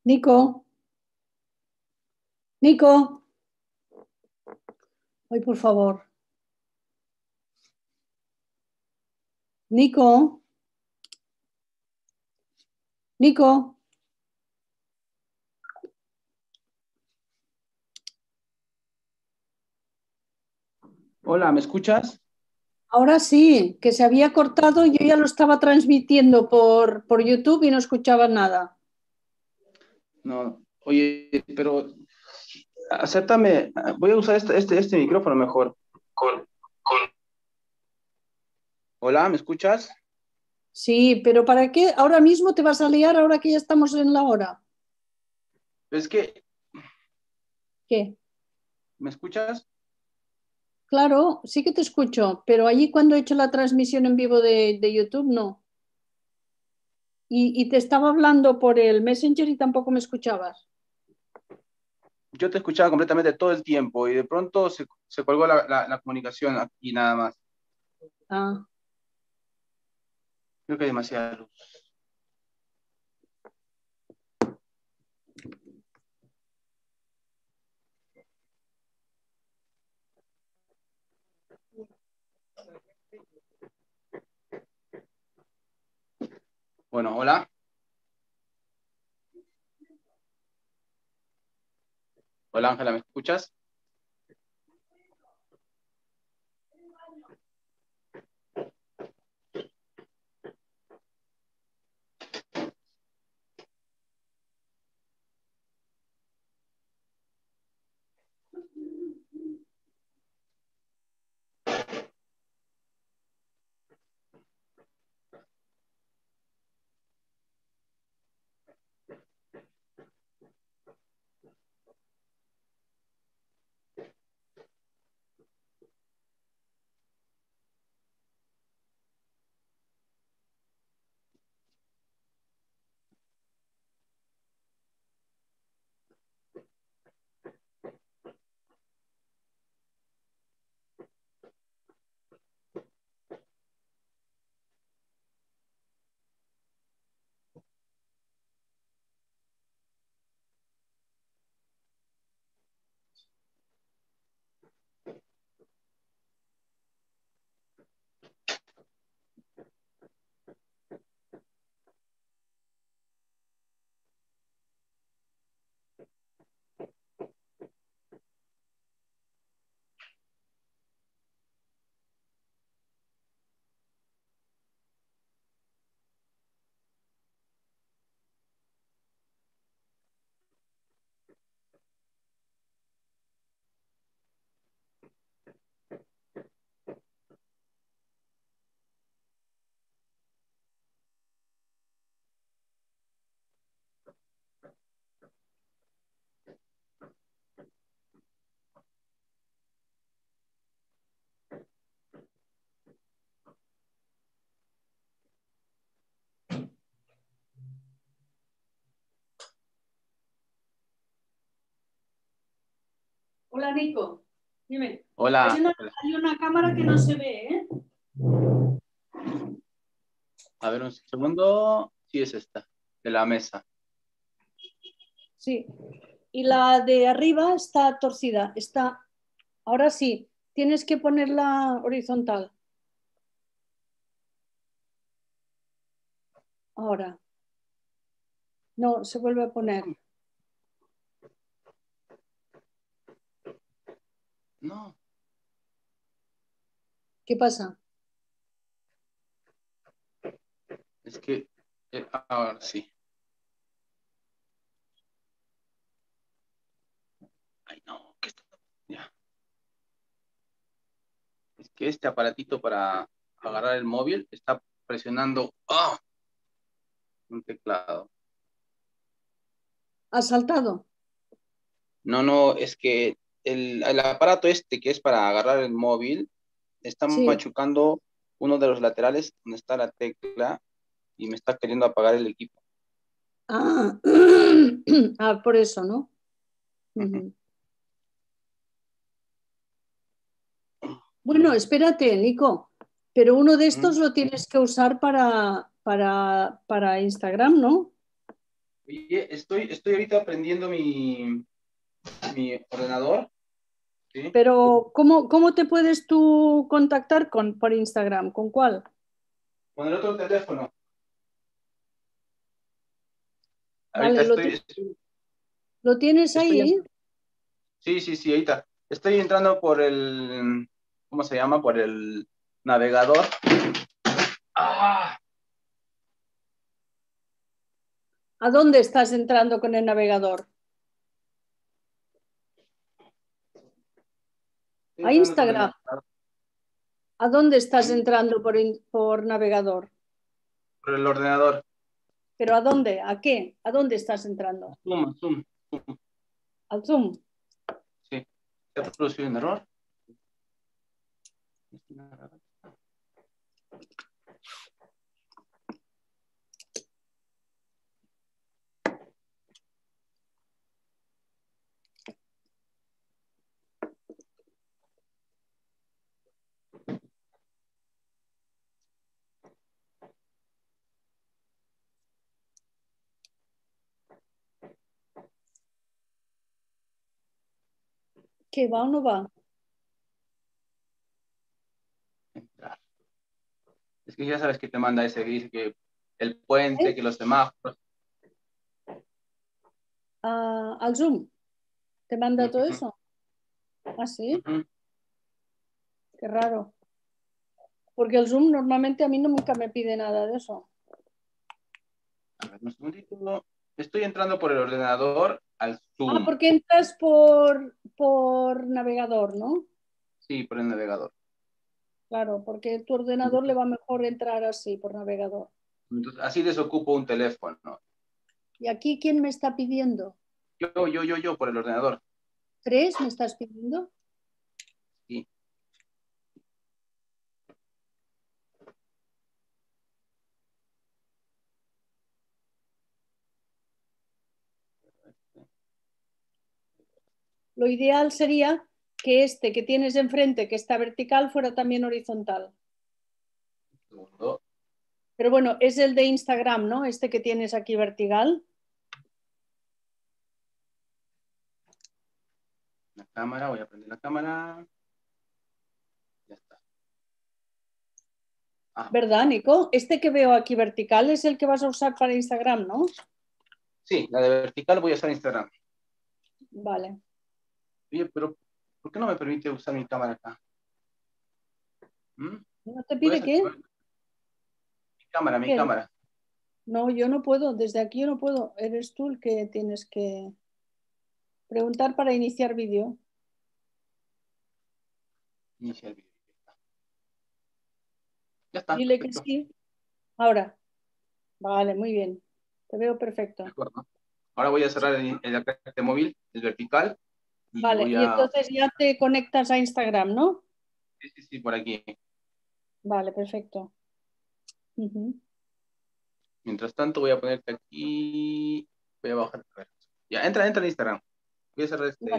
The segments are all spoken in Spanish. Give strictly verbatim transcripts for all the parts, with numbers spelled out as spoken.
Nico, Nico, ay, por favor. Nico, Nico, Hola, ¿me escuchas? ahora sí, que se había cortado, yo ya lo estaba transmitiendo por, por YouTube y no escuchaba nada. No, oye, pero acéptame, voy a usar este, este, este micrófono mejor. Hola, ¿me escuchas? Sí, pero ¿para qué? Ahora mismo te vas a liar ahora que ya estamos en la hora. Es que, ¿Qué? ¿me escuchas? Claro, sí que te escucho, pero allí cuando he hecho la transmisión en vivo de, de YouTube, no. Y, y te estaba hablando por el Messenger y tampoco me escuchabas. Yo te escuchaba completamente todo el tiempo y de pronto se, se colgó la, la, la comunicación aquí nada más. Ah, Creo que hay demasiada luz. Bueno, hola. Hola Ángela, ¿me escuchas? hola Nico, dime. Hola, Hay una, Ángela. hay una cámara que no se ve, ¿eh? A ver un segundo. Sí, es esta, de la mesa. Sí. Y la de arriba está torcida. Está. Ahora sí, tienes que ponerla horizontal. Ahora. No, se vuelve a poner. No, ¿Qué pasa? es que, eh, ahora sí. Ay, no, ¿qué está? Ya. Es que este aparatito para agarrar el móvil está presionando ¡ah! Un teclado. ¿Has saltado? No, no, es que el, el aparato este que es para agarrar el móvil está Sí. machucando uno de los laterales donde está la tecla y me está queriendo apagar el equipo. Ah, ah, por eso, ¿no? Ujú. Bueno, espérate, Nico, pero uno de estos Ujú. lo tienes que usar para, para, para Instagram, ¿no? Oye, estoy, estoy ahorita aprendiendo mi, mi ordenador, ¿sí? Pero, ¿cómo, cómo te puedes tú contactar con, por Instagram? ¿Con cuál? Con el otro teléfono. Ahorita Vale, ¿lo, estoy, ti- estoy, lo tienes estoy en- ahí? sí, sí, sí, ahorita. Estoy entrando por el, ¿cómo se llama? Por el navegador. Ah, ¿A dónde estás entrando con el navegador? estoy A entrando por el Instagram. navegador. ¿A dónde estás Sí, entrando por, in- por navegador? por el ordenador. ¿Pero a dónde? ¿A qué? ¿A dónde estás entrando? Zoom, zoom. Al Zoom. Sí. ¿Se ha producido un error? ¿Qué va o no va? Entrar. Es que ya sabes que te manda ese, dice que el puente, ¿Eh? que los semáforos. Ah, al Zoom. ¿Te manda todo Ujú, eso? Ah, sí, ujú. qué raro. Porque el Zoom normalmente a mí no nunca me pide nada de eso. A ver, un segundito. Estoy entrando por el ordenador al Ah, Zoom. porque entras por, por navegador, ¿no? Sí, por el navegador. Claro, porque tu ordenador le va mejor entrar así, por navegador. Entonces, así desocupo un teléfono. ¿Y aquí quién me está pidiendo? Yo, yo, yo, yo, por el ordenador. ¿Tres me estás pidiendo? Sí. Lo ideal sería que este que tienes enfrente, que está vertical, fuera también horizontal. Segundo. Pero bueno, es el de Instagram, ¿no? Este que tienes aquí vertical. La cámara, voy a prender la cámara. Ya está. Ah, ¿Verdad, Nico? Este que veo aquí vertical es el que vas a usar para Instagram, ¿no? sí, la de vertical voy a usar Instagram. Vale. Oye, pero ¿por qué no me permite usar mi cámara acá? ¿Mm? ¿No te ¿Puedes pide qué? activar mi cámara, mi ¿Qué? cámara? No, yo no puedo. Desde aquí yo no puedo. Eres tú el que tienes que preguntar para iniciar vídeo. Inicia el video. Ya está, Dile que perfecto. sí. Ahora. Vale, muy bien. Te veo De perfecto. acuerdo. Ahora voy a cerrar el, el este móvil, el vertical, y Vale, voy y a... entonces ya te conectas a Instagram, ¿no? Sí, sí, sí, por aquí. Vale, perfecto. Ujú. Mientras tanto, voy a ponerte aquí. Voy a bajar. A ver. Ya, entra, entra en Instagram. Voy a cerrar este. Vale.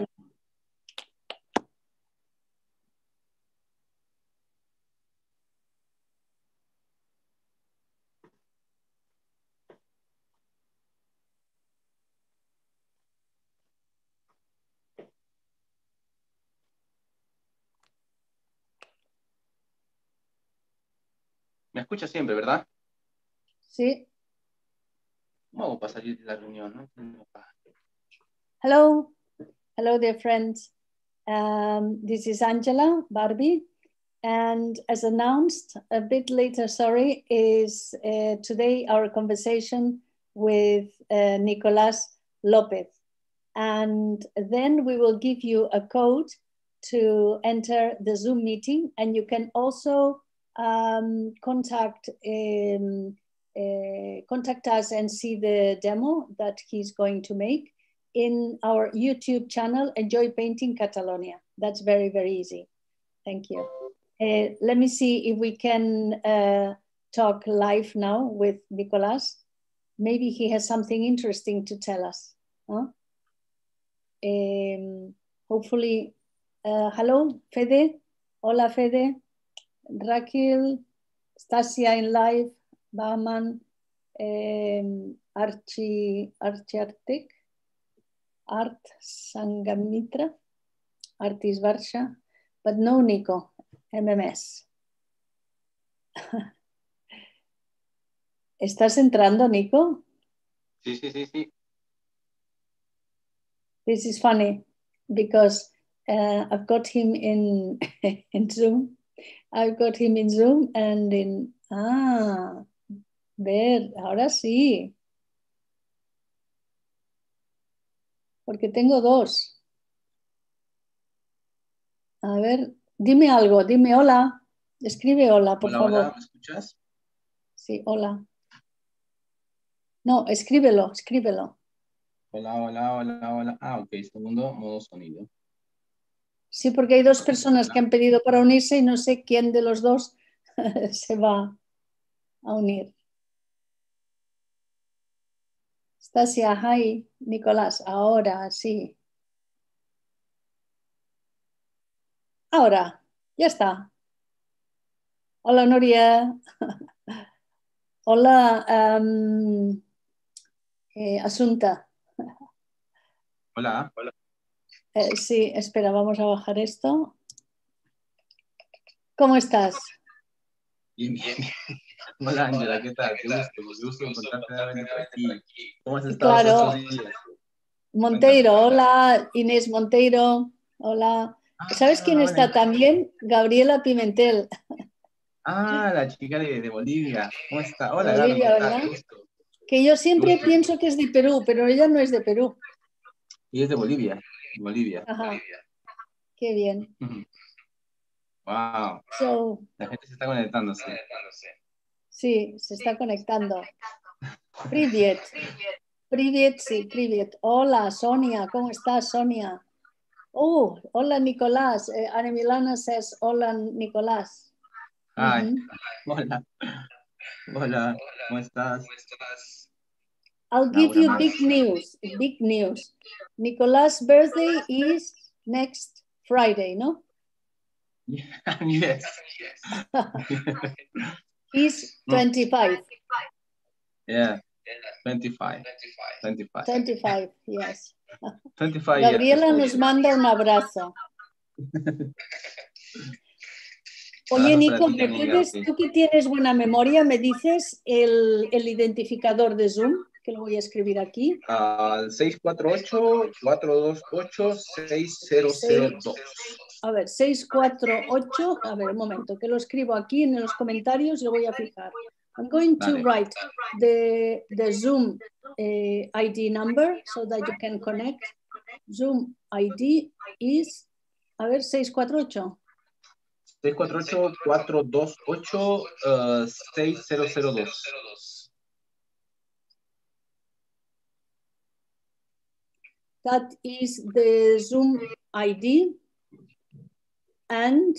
Me escucha siempre, ¿verdad? Sí. ¿Cómo hago para salir de la reunión? ¿No? Hello. Hello, dear friends. Um, this is Angela Barbie. And as announced a bit later, sorry, is uh, today our conversation with uh, Nicolas Lopez. And then we will give you a code to enter the Zoom meeting. And you can also um, contact, um, uh, contact us and see the demo that he's going to make in our YouTube channel, Enjoy Painting Catalonia. That's very, very easy. Thank you. Uh, let me see if we can uh, talk live now with Nicolas. Maybe he has something interesting to tell us. Huh? Um, hopefully, uh, hello, Fede. Hola, Fede. Raquel, Stasia in live, Bahman. um, Archie, Archie Arctic, Art Sangamitra, Artis Varsha, but no Nico, M M S. ¿Estás entrando, Nico? Sí, sí, sí, sí. This is funny because uh, I've got him in, in Zoom. I've got him in Zoom and in... Ah, ver, ahora sí. Porque tengo dos. A ver, dime algo, dime hola. Escribe hola, por Hola, favor. hola, ¿me escuchas? Sí, hola. No, escríbelo, escríbelo. Hola, hola, hola, hola. Ah, ok, segundo, modo sonido. Sí, porque hay dos personas que han pedido para unirse y no sé quién de los dos se va a unir. Stasia, hi, Nicolás, ahora sí. Ahora, ya está. Hola, Nuria. Hola, um, eh, Asunta. Hola. Hola. Eh, sí, espera, vamos a bajar esto. ¿Cómo estás? Bien, bien. Hola, Ángela, ¿qué tal? Qué gusto, qué gusto encontrarte nuevamente por aquí. ¿Cómo has estado Claro. estos días? Monteiro, Cuéntame. hola, Inés Monteiro, hola. ¿Sabes quién Ah, está hola. también? Gabriela Pimentel. Ah, la chica de, de Bolivia. ¿Cómo está? De Hola, Gaby, Bolivia, ¿qué tal? ¿verdad? Qué gusto. Que yo Qué siempre gusto. pienso que es de Perú, pero ella no es de Perú. Y es de Bolivia, de Bolivia. Ajá, qué bien. Wow. So, La gente se está conectándose. sí, se está conectando. Privet. Privet, sí, Privet. Hola, Sonia, ¿cómo estás, Sonia? Oh, hola, Nicolás. Eh, Ana Milana says, hola, Nicolás. Ay, Uh-huh. hola. Hola, ¿cómo estás? I'll give Laura you más. big news, big news. Nicolás' birthday is next Friday, no? Yes. He's twenty-five. Yeah, twenty-five. twenty-five. twenty-five, yes. twenty-five Gabriela years nos old. manda un abrazo. Oye, Abrazos para Nico, ti ¿me también, puedes, Gaby. tú que tienes buena memoria, me dices el, el identificador de Zoom? Que lo voy a escribir aquí. Al seis cuatro ocho, cuatro dos ocho, seis cero cero dos. A ver, seis cuatro ocho, a ver, un momento, que lo escribo aquí en los comentarios y lo voy a fijar. I'm going to Dale. write the, the Zoom uh, I D number so that you can connect. Zoom I D is, a ver, seis cuatro ocho. seis cuatro ocho, cuatro dos ocho, seis cero cero dos. That is the Zoom I D. And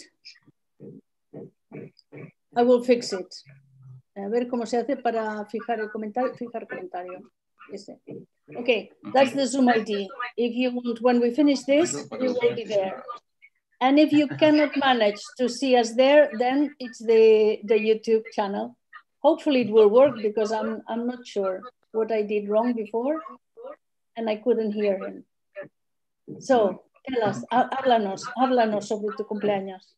I will fix it. A ver cómo se hace para fijar el comentario, fijar comentario. Ese. Okay, that's the Zoom I D. If you want, when we finish this, we will be there. And if you cannot manage to see us there, then it's the, the YouTube channel. Hopefully it will work because I'm, I'm not sure what I did wrong before and I couldn't hear him. So, tell us, háblanos, háblanos sobre tu cumpleaños.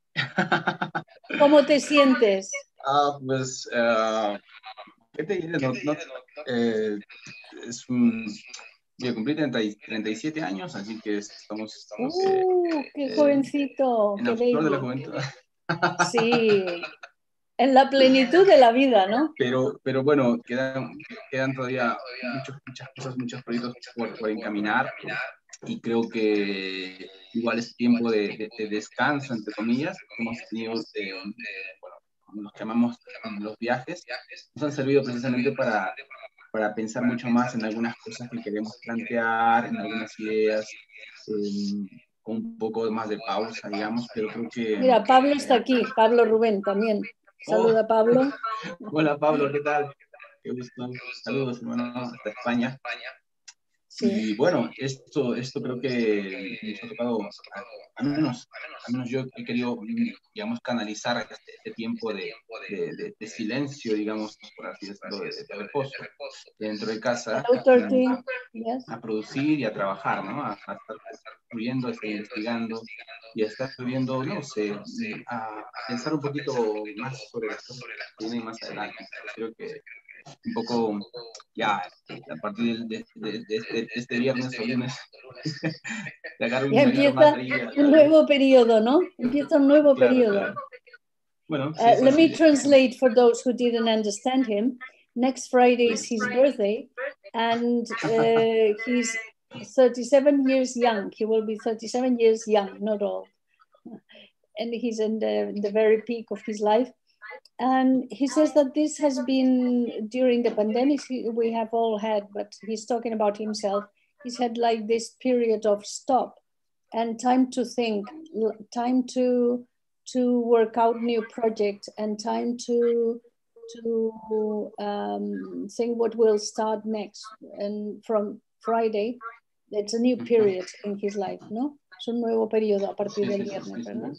¿Cómo te sientes? Ah, pues, uh, ¿qué te diré? No, no, eh, es un... Yo cumplí treinta y, treinta y siete años, así que estamos... estamos ¡Uh, eh, qué eh, jovencito! en ¡Qué la flor de la baby! juventud. Sí, en la plenitud de la vida, ¿no? Pero, pero bueno, quedan, quedan todavía muchos, muchas cosas, muchos proyectos por, por encaminar, y creo que igual es tiempo de, de, de descanso, entre comillas. Hemos tenido, eh, bueno, los que llamamos los viajes, nos han servido precisamente para, para pensar mucho más en algunas cosas que queremos plantear, en algunas ideas, eh, con un poco más de pausa, digamos, pero creo que... Mira, Pablo está aquí, Pablo Rubén también. Saluda, Oh, Pablo. hola, Pablo, ¿qué tal? Qué gusto. Saludos, hermano, hasta España. Y bueno, esto, esto creo que nos ha tocado, a, a menos, a menos yo he querido, digamos, canalizar este, este tiempo de, de, de, de silencio, digamos, por así decirlo, de, de reposo dentro de casa, um, yes. a producir y a trabajar, ¿no? A, a estar construyendo, a estar investigando y a estar viendo, no sé, a pensar un poquito más sobre las cosas que vienen más adelante. Creo que un poco ya a partir de, de, de, de, este, de este viernes o lunes de agarrar un ya empieza un nuevo periodo, ¿no? Empieza un nuevo claro, periodo. Claro. Bueno, sí, uh, sí, let sí. me translate for those who didn't understand him. Next Friday is his birthday, and uh, he's thirty-seven years young. He will be thirty-seven years young, not old. And he's in the, in the very peak of his life. And he says that this has been during the pandemic we have all had, but he's talking about himself. He's had like this period of stop and time to think, time to to work out new projects, and time to to um, think what will start next. And from Friday, it's a new period in his life, ¿no? Es un nuevo periodo a partir del viernes, ¿verdad?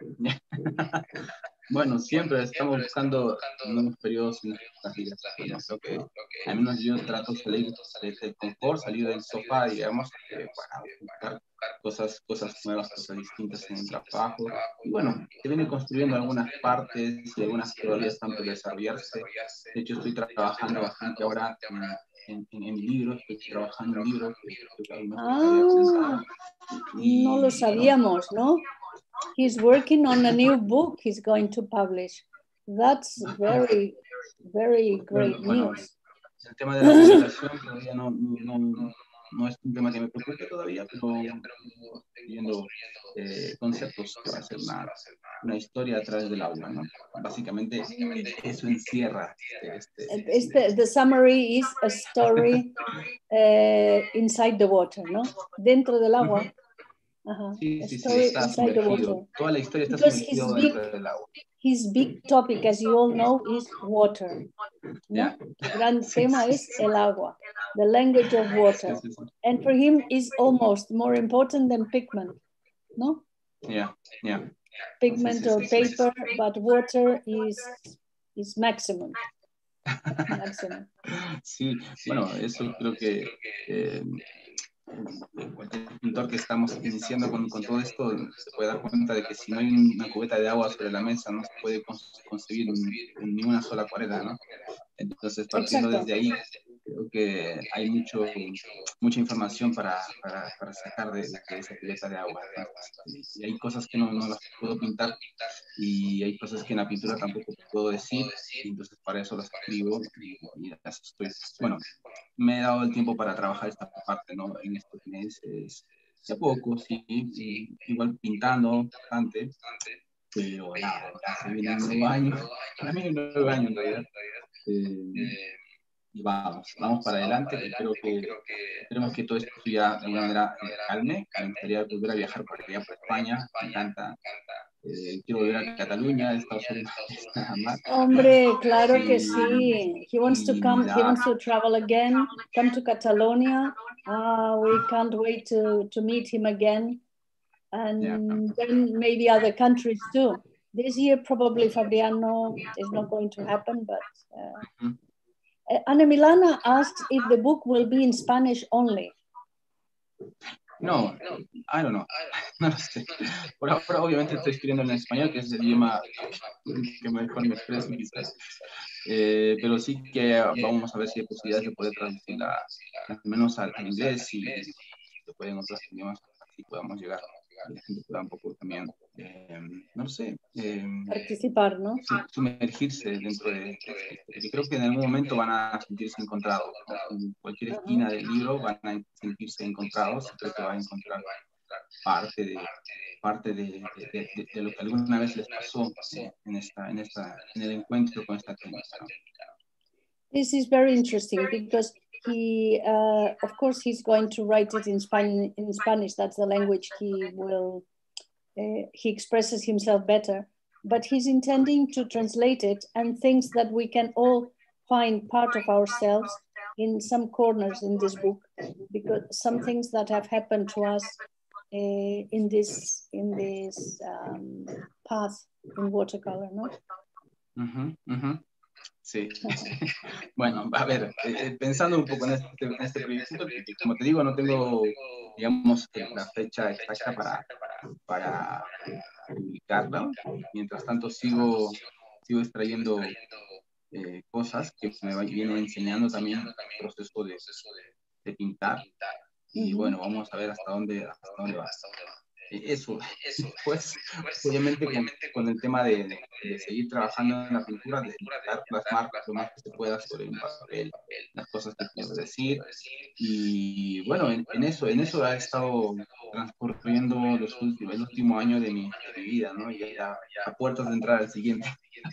Bueno, siempre estamos buscando nuevos periodos en nuestras vidas. Bueno, creo que al menos yo trato de salir del confort, salir del sofá, digamos, eh, para buscar cosas, cosas nuevas, cosas distintas en el trabajo. Y bueno, se viene construyendo algunas partes y algunas todavía están por desarrollarse. De hecho, estoy trabajando bastante ahora en, en, en mi libro, estoy trabajando en un libro que creo que ah, y, no lo sabíamos, ¿no? He's working on a new book he's going to publish. That's very, very great bueno, news. El tema de la publicación todavía no, no, no, no es un tema que me preocupe todavía, pero estoy viendo eh, conceptos para hacer una, una historia a través del aula, ¿no? Básicamente eso encierra. Este, este, the summary is a story uh, inside the water, ¿no? Dentro del agua. Uh-huh. Sí, sí, sí, story está inside the sumergido. water. Toda la historia está Because sumergida his dentro big, del agua. His big topic, as you all know, is water. ¿no? Yeah. El gran sí, tema sí, es sí. el agua, the language of water. Sí, sí, sí. And for him is almost more important than pigment, ¿no? Yeah, yeah. Pigment sí, sí, or sí, sí, paper, sí. but water is, is maximum. maximum. Sí, bueno, eso creo que eh, cualquier pintor que estamos iniciando con, con todo esto se puede dar cuenta de que si no hay una cubeta de agua sobre la mesa no se puede concebir ni una sola acuarela, ¿no? Entonces, partiendo Exacto. desde ahí, creo que hay mucho, mucha información para, para, para sacar de, de esa cubeta de agua, ¿no? Y hay cosas que no, no las puedo pintar y hay cosas que en la pintura tampoco puedo decir, y entonces para eso las escribo y, y las estoy, bueno, me he dado el tiempo para trabajar esta parte, ¿no? En estos meses, de poco, sí, y, igual pintando bastante, pero nada, ya se viene un nuevo año, para mí un nuevo año en realidad, eh, y vamos, vamos para adelante, que creo que esperemos que todo esto ya de alguna manera calme. Me gustaría volver a viajar por allá, por España, me encanta. Eh, quiero volver a Cataluña, he estado solo nada más. Hombre, claro que sí. He wants to come, he wants to travel again, come to Catalonia. Ah, we can't wait to, to meet him again. And yeah. Then maybe other countries too. This year, probably Fabiano is not going to happen, but uh, mm-hmm. uh, Ana Milana asked if the book will be in Spanish only. No, I don't know. No lo sé. Por ahora, obviamente, estoy escribiendo en español, que es el idioma que mejor me expreso, quizás. Eh, pero sí que vamos a ver si hay posibilidades de poder traducirla, al menos al, al inglés, y se pueden otros idiomas, así podamos llegar. Y la gente pueda un poco también, eh, no lo sé, eh, participar, ¿no? Sumergirse dentro de, de, de, creo que en algún momento van a sentirse encontrados, ¿no? En cualquier esquina del libro van a sentirse encontrados, creo que van a encontrar parte de, parte de, de, de, de lo que alguna vez les pasó en, esta, en, esta, en el encuentro con esta técnica, ¿no? This is very interesting because he, uh, of course, he's going to write it in Spanish. In Spanish, that's the language he will. Uh, he expresses himself better, but he's intending to translate it and things that we can all find part of ourselves in some corners in this book, because some things that have happened to us uh, in this in this um, path in watercolor, ¿no? Uh-huh, uh-huh. Sí. Bueno, a ver, eh, pensando un poco en este, en este proyecto, como te digo, no tengo, digamos, la fecha exacta para, para publicarla. Mientras tanto, sigo, sigo extrayendo eh, cosas que me vienen enseñando también el proceso de, de pintar. Y Uh-huh. bueno, vamos a ver hasta dónde, hasta dónde va. Eso, pues obviamente con, con el tema de, de seguir trabajando en la pintura, de intentar plasmar lo más que se pueda sobre un papel, las cosas que quiero decir, y bueno, en, en eso, en eso ha estado transcurriendo los últimos, el último año de mi, de mi vida, ¿no? Y ya a puertas de entrar al siguiente.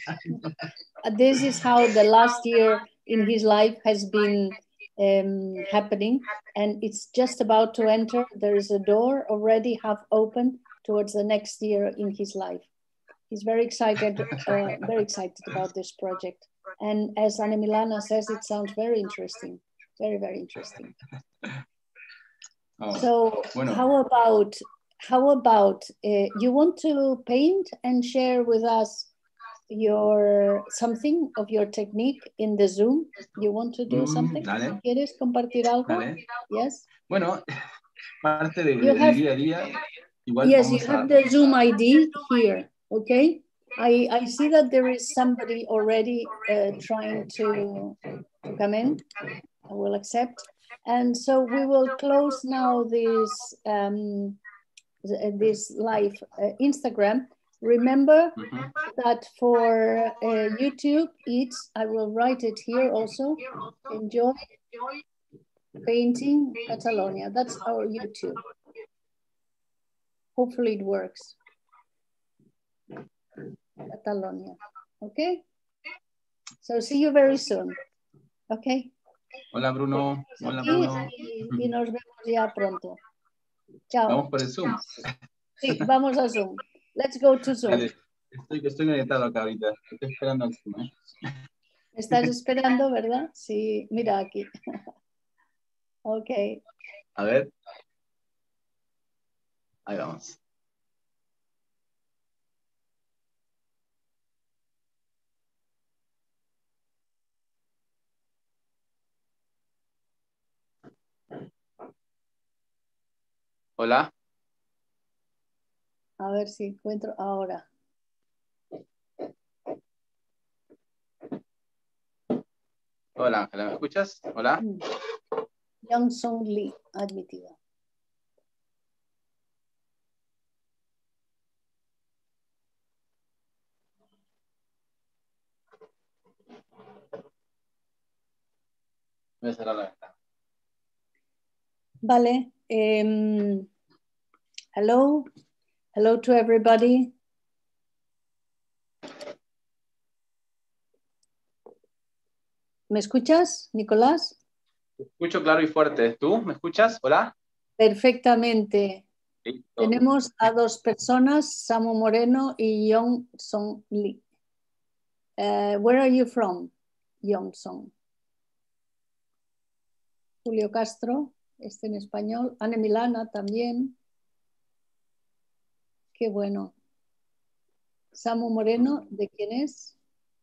This is how the last year in his life has been um, happening, and it's just about to enter. There is a door already half open towards the next year in his life. He's very excited, uh, very excited about this project. And as Ana Milana says, it sounds very interesting, very, very interesting. Oh, so bueno. how about, how about uh, you want to paint and share with us your something of your technique in the Zoom? You want to do Mm, something? dale. ¿Quieres compartir algo? Dale. Yes. Bueno, parte de, You de, have, de día a día. Igual yes, vamos you a... have the Zoom I D here, okay? I, I see that there is somebody already uh, trying to, to come in. I will accept. And so we will close now this, um, this live uh, Instagram. Remember mm-hmm. that for uh, YouTube, it's, I will write it here also, enjoy painting Catalonia. That's our YouTube. Hopefully it works. Catalonia, okay? So see you very soon, okay? Hola Bruno, hola Bruno. Y, y nos vemos ya pronto. Chao. Vamos por el Zoom. Sí, vamos a Zoom. Let's go to Zoom. Dale. Estoy, estoy conectado acá ahorita. Estoy esperando al Zoom. ¿eh? ¿Estás esperando, verdad? Sí, mira aquí. Ok. A ver. Ahí vamos. Hola. A ver si encuentro ahora. Hola, Ángela, ¿me escuchas? Hola. Young Song Lee, admitido. Voy a cerrar la ventana. Vale. Um, hello. Hello to everybody. ¿Me escuchas, Nicolás? Te escucho claro y fuerte. ¿Tú me escuchas? Hola. Perfectamente. Listo. Tenemos a dos personas, Samu Moreno y Young Song Lee. Uh, where are you from, Young Song? Julio Castro, este en español. Ana Milana también. Qué bueno. Samu Moreno, ¿de quién es?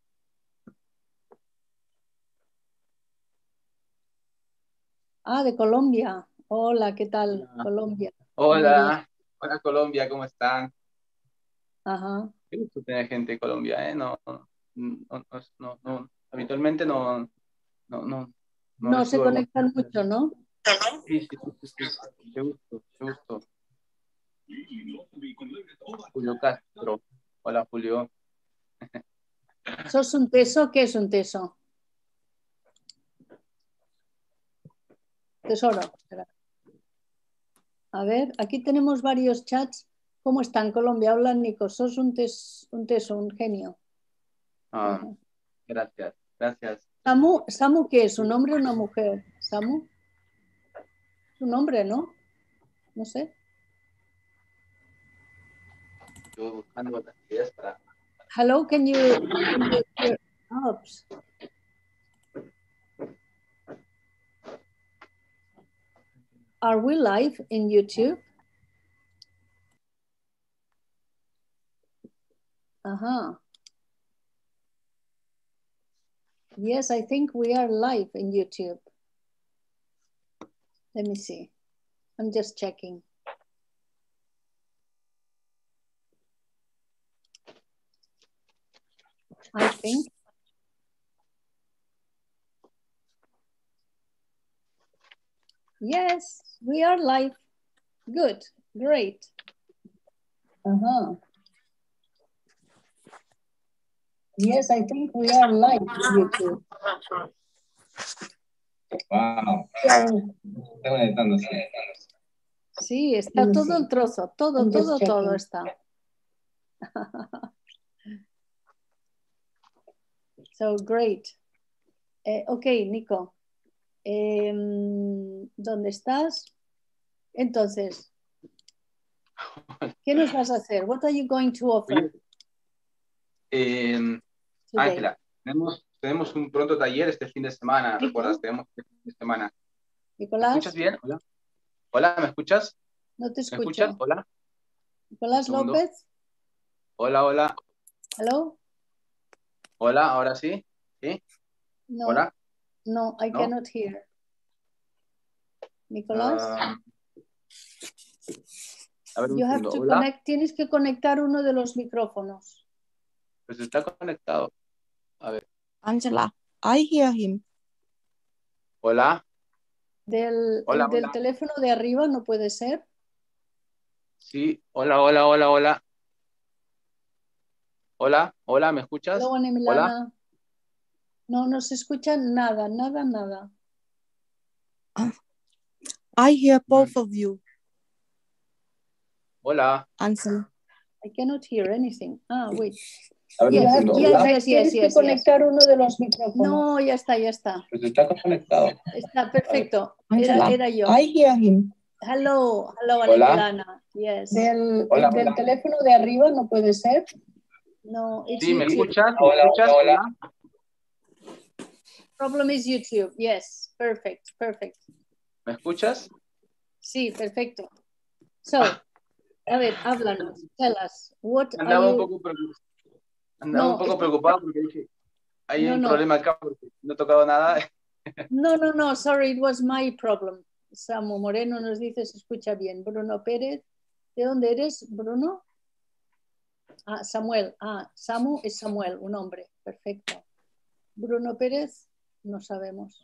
Ah, de Colombia. Hola, ¿qué tal? Hola. Colombia. Hola. Hola Colombia, ¿cómo están? Ajá. Qué gusto tener gente de Colombia, ¿eh? No, no, no, no, no habitualmente no, no, no. No, no se conectan mucho, ¿no? Sí, sí, sí, sí, sí. Qué gusto, qué gusto. Julio Castro. Hola, Julio. ¿Sos un teso? ¿Qué es un teso? Tesoro. A ver, aquí tenemos varios chats. ¿Cómo están, Colombia? Hola, Nico. ¿Sos un, tes, un teso, un genio? Ah, uh-huh. Gracias, gracias. Samu, ¿Samu qué es? ¿Un hombre o una mujer? ¿Samu? Es un hombre, ¿no? No sé. Yo buscando otras ideas para... Hello, can you, can you hear? Oops. Are we live in YouTube? Uh-huh. Yes, I think we are live in YouTube. Let me see. I'm just checking. I think. Yes, we are live. Good, great. Uh-huh. Yes, I think we are live in YouTube. Wow. Está conectándose. Sí, está todo el trozo, todo, todo, todo está. So great. Eh, ok, Nico. Eh, ¿Dónde estás? Entonces, ¿qué nos vas a hacer? What are you going to offer? Eh, Ángela, tenemos, tenemos un pronto taller este fin de semana, Nico. ¿recuerdas? Tenemos este fin de semana. Nicolás. ¿Me escuchas bien? Hola. Hola, ¿me escuchas? No te ¿Me escucho. escuchas? Hola. Nicolás López. Hola, hola. Hello. Hola, ahora sí. ¿Sí? No. Hola. No, I ¿No? cannot hear. Nicolás. Uh, a ver, un You have segundo. to Hola. connect, tienes que conectar uno de los micrófonos. Pues está conectado. A ver. Angela, I hear him. Hola. Del, Hola, el del hola. teléfono de arriba no puede ser. Sí, hola, hola, hola, hola. Hola, hola, ¿me escuchas? Hello, Ana Milana. Hola. No, no se escucha nada, nada, nada. I hear both of you. Hola. Angela. I cannot hear anything. Ah, wait. A ver, Yes, un yes, segundo. yes, yes, yes, conectar yes. uno de los micrófonos. No, ya está, ya está. Pues está conectado. Está perfecto. Angela, Era, era yo. I hear him. Hello, hello, Ana Hola. Milana. Yes. Del, Hola, el del hola. teléfono de arriba no puede ser. No, it's Sí, ¿me YouTube. escuchas? ¿Me Hola, escuchas? hola, Hola. Problem is YouTube. Yes, perfect, perfect. ¿Me escuchas? Sí, perfecto. So, a ver, háblanos. Tell us, what are Andaba un you... poco preocupado. Andaba No, un poco está- preocupado porque dije, hay No, un no. problema acá porque no he tocado nada. No, no, no, sorry, it was my problem. Samu Moreno nos dice, se escucha bien. Bruno Pérez, ¿de dónde eres, Bruno? Ah, Samuel. Ah, Samu es Samuel, un hombre. Perfecto. Bruno Pérez, no sabemos.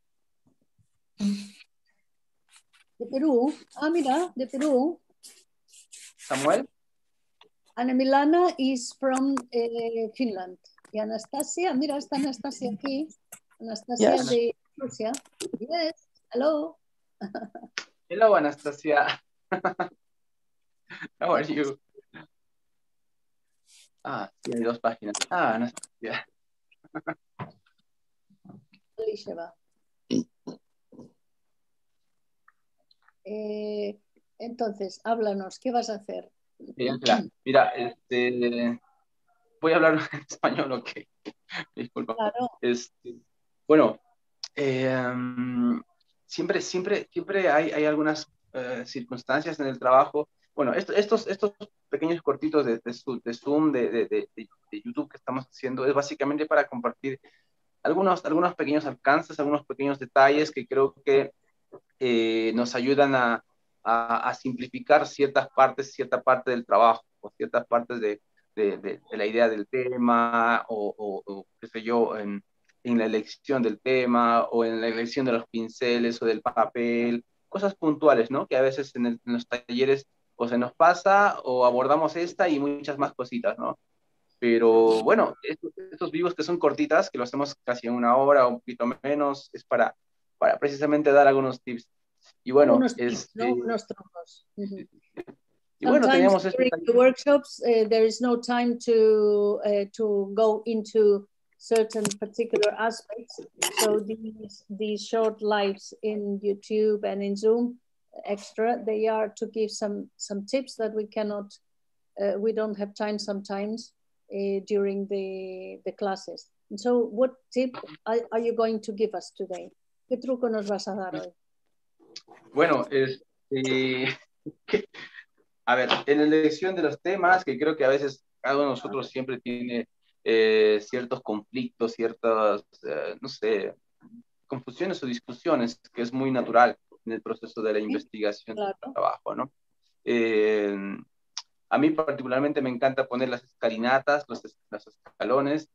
De Perú. Ah, mira, de Perú. Samuel. Ana Milana is from eh, Finland. Y Anastasia, mira, está Anastasia aquí. Anastasia Yes. de Rusia. Yes, hello. Hello, Anastasia. How are you? Ah, sí, hay dos páginas. Ah, Anastasia. Elisheva. Eh, entonces, háblanos, ¿qué vas a hacer? Sí, Ángela, mira, este, voy a hablar en español, ok. Disculpa. Claro. Este, bueno, eh, um, siempre, siempre, siempre hay, hay algunas uh, circunstancias en el trabajo. Bueno, esto, estos, estos pequeños cortitos de, de, de Zoom, de, de, de, de YouTube que estamos haciendo, es básicamente para compartir algunos, algunos pequeños alcances, algunos pequeños detalles que creo que eh, nos ayudan a, a, a simplificar ciertas partes, cierta parte del trabajo, o ciertas partes de, de, de, de la idea del tema, o, o, o qué sé yo, en, en la elección del tema, o en la elección de los pinceles, o del papel, cosas puntuales, ¿no? Que a veces en, el, en los talleres o se nos pasa, o abordamos esta y muchas más cositas, ¿no? Pero bueno, estos, estos vivos que son cortitas, que lo hacemos casi en una hora o un poquito menos, es para, para precisamente dar algunos tips. Y bueno, Unos, este, ¿no? Unos trucos. Uh-huh. y bueno, Sometimes teníamos este during the workshops, uh, there is no time to, uh, to go into certain particular aspects. So these, these short lives in YouTube and in Zoom extra, they are to give some, some tips that we cannot, uh, we don't have time sometimes uh, during the, the classes. And so what tip are, are you going to give us today? ¿Qué truco nos vas a dar hoy? Bueno, este, a ver, en la elección de los temas, que creo que a veces cada uno de nosotros siempre tiene eh, ciertos conflictos, ciertas, eh, no sé, confusiones o discusiones, que es muy natural en el proceso de la investigación Claro. del trabajo, ¿no? Eh, a mí particularmente me encanta poner las escalinatas, los, los escalones,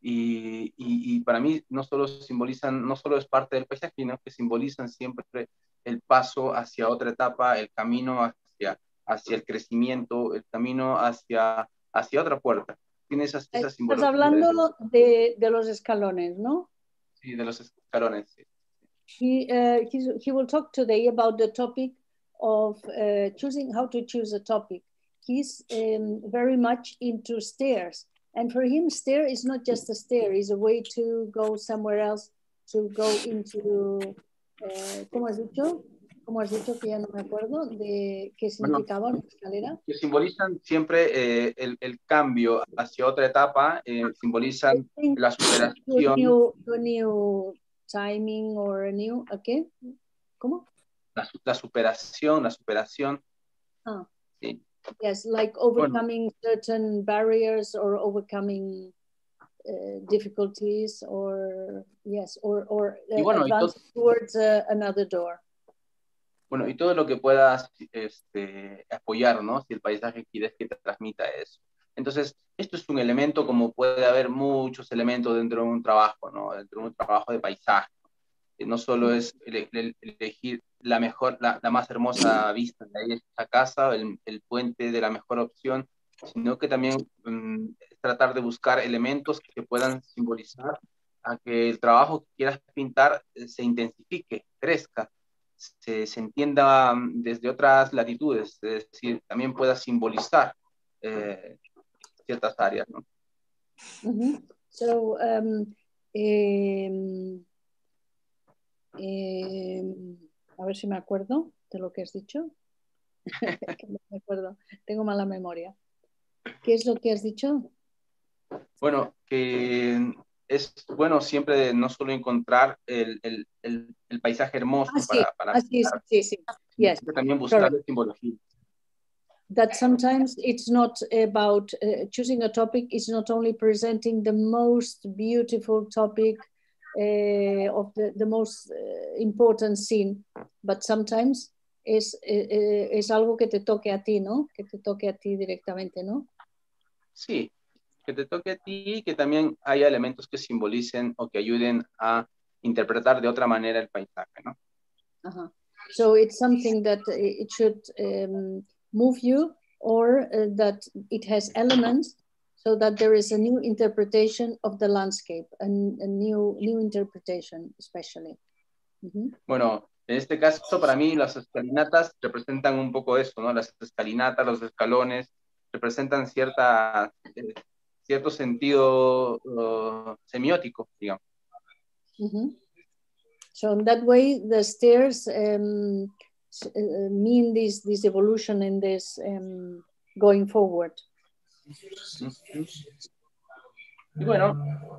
y, y, y para mí no solo simbolizan, no solo es parte del paisaje, sino que simbolizan siempre el paso hacia otra etapa, el camino hacia, hacia el crecimiento, el camino hacia, hacia otra puerta. Tiene esas, esas Estás simbologías. hablando de, de los escalones, ¿no? Sí, de los escalones. Sí. He, uh, he's, he will talk today about the topic of uh, choosing how to choose a topic. He's um, very much into stairs. And for him, stair is not just a stair, it's a way to go somewhere else, to go into, uh, ¿cómo has dicho? ¿Cómo has dicho? Que ya no me acuerdo de qué significaba bueno, una escalera. Que simbolizan siempre eh, el, el cambio hacia otra etapa, eh, simbolizan la superación. New, new timing or a new, ¿qué? ¿Cómo? La, la superación, la superación. Ah. Sí. Yes, like overcoming bueno. certain barriers or overcoming uh, difficulties or, yes, or, or uh, bueno, advance towards uh, another door. Bueno, y todo lo que puedas este, apoyar, ¿no? Si el paisaje quieres que te transmita eso. Entonces, esto es un elemento como puede haber muchos elementos dentro de un trabajo, ¿no? Dentro de un trabajo de paisaje. No solo es ele ele elegir la mejor, la, la más hermosa vista de esa casa, el, el puente de la mejor opción, sino que también um, es tratar de buscar elementos que puedan simbolizar a que el trabajo que quieras pintar se intensifique, crezca, se, se entienda desde otras latitudes, es decir, también pueda simbolizar eh, ciertas áreas, ¿no? Mm-hmm. So, um, eh, eh, a ver si me acuerdo de lo que has dicho. Que no me acuerdo, tengo mala memoria. ¿Qué es lo que has dicho? Bueno, que es bueno siempre no solo encontrar el, el, el, el paisaje hermoso ah, sí. para, para ah, sí, sí, sí, sí. Yes. también buscar Correct. simbología. That sometimes it's not about uh, choosing a topic, it's not only presenting the most beautiful topic uh, of the, the most uh, important scene, but sometimes es, eh, es algo que te toque a ti, ¿no? Que te toque a ti directamente, ¿no? Sí, que te toque a ti y que también haya elementos que simbolicen o que ayuden a interpretar de otra manera el paisaje, ¿no? Uh-huh. So it's something that it should um, move you or uh, that it has elements so that there is a new interpretation of the landscape, and a new, new interpretation especially. Uh-huh. Bueno, en este caso para mí las escalinatas representan un poco eso, ¿no? Las escalinatas, los escalones, representan cierta, eh, cierto sentido uh, semiótico, digamos. Uh-huh. So in that way, the stairs um, uh, mean this, this evolution in this um, going forward. Uh-huh. Y bueno,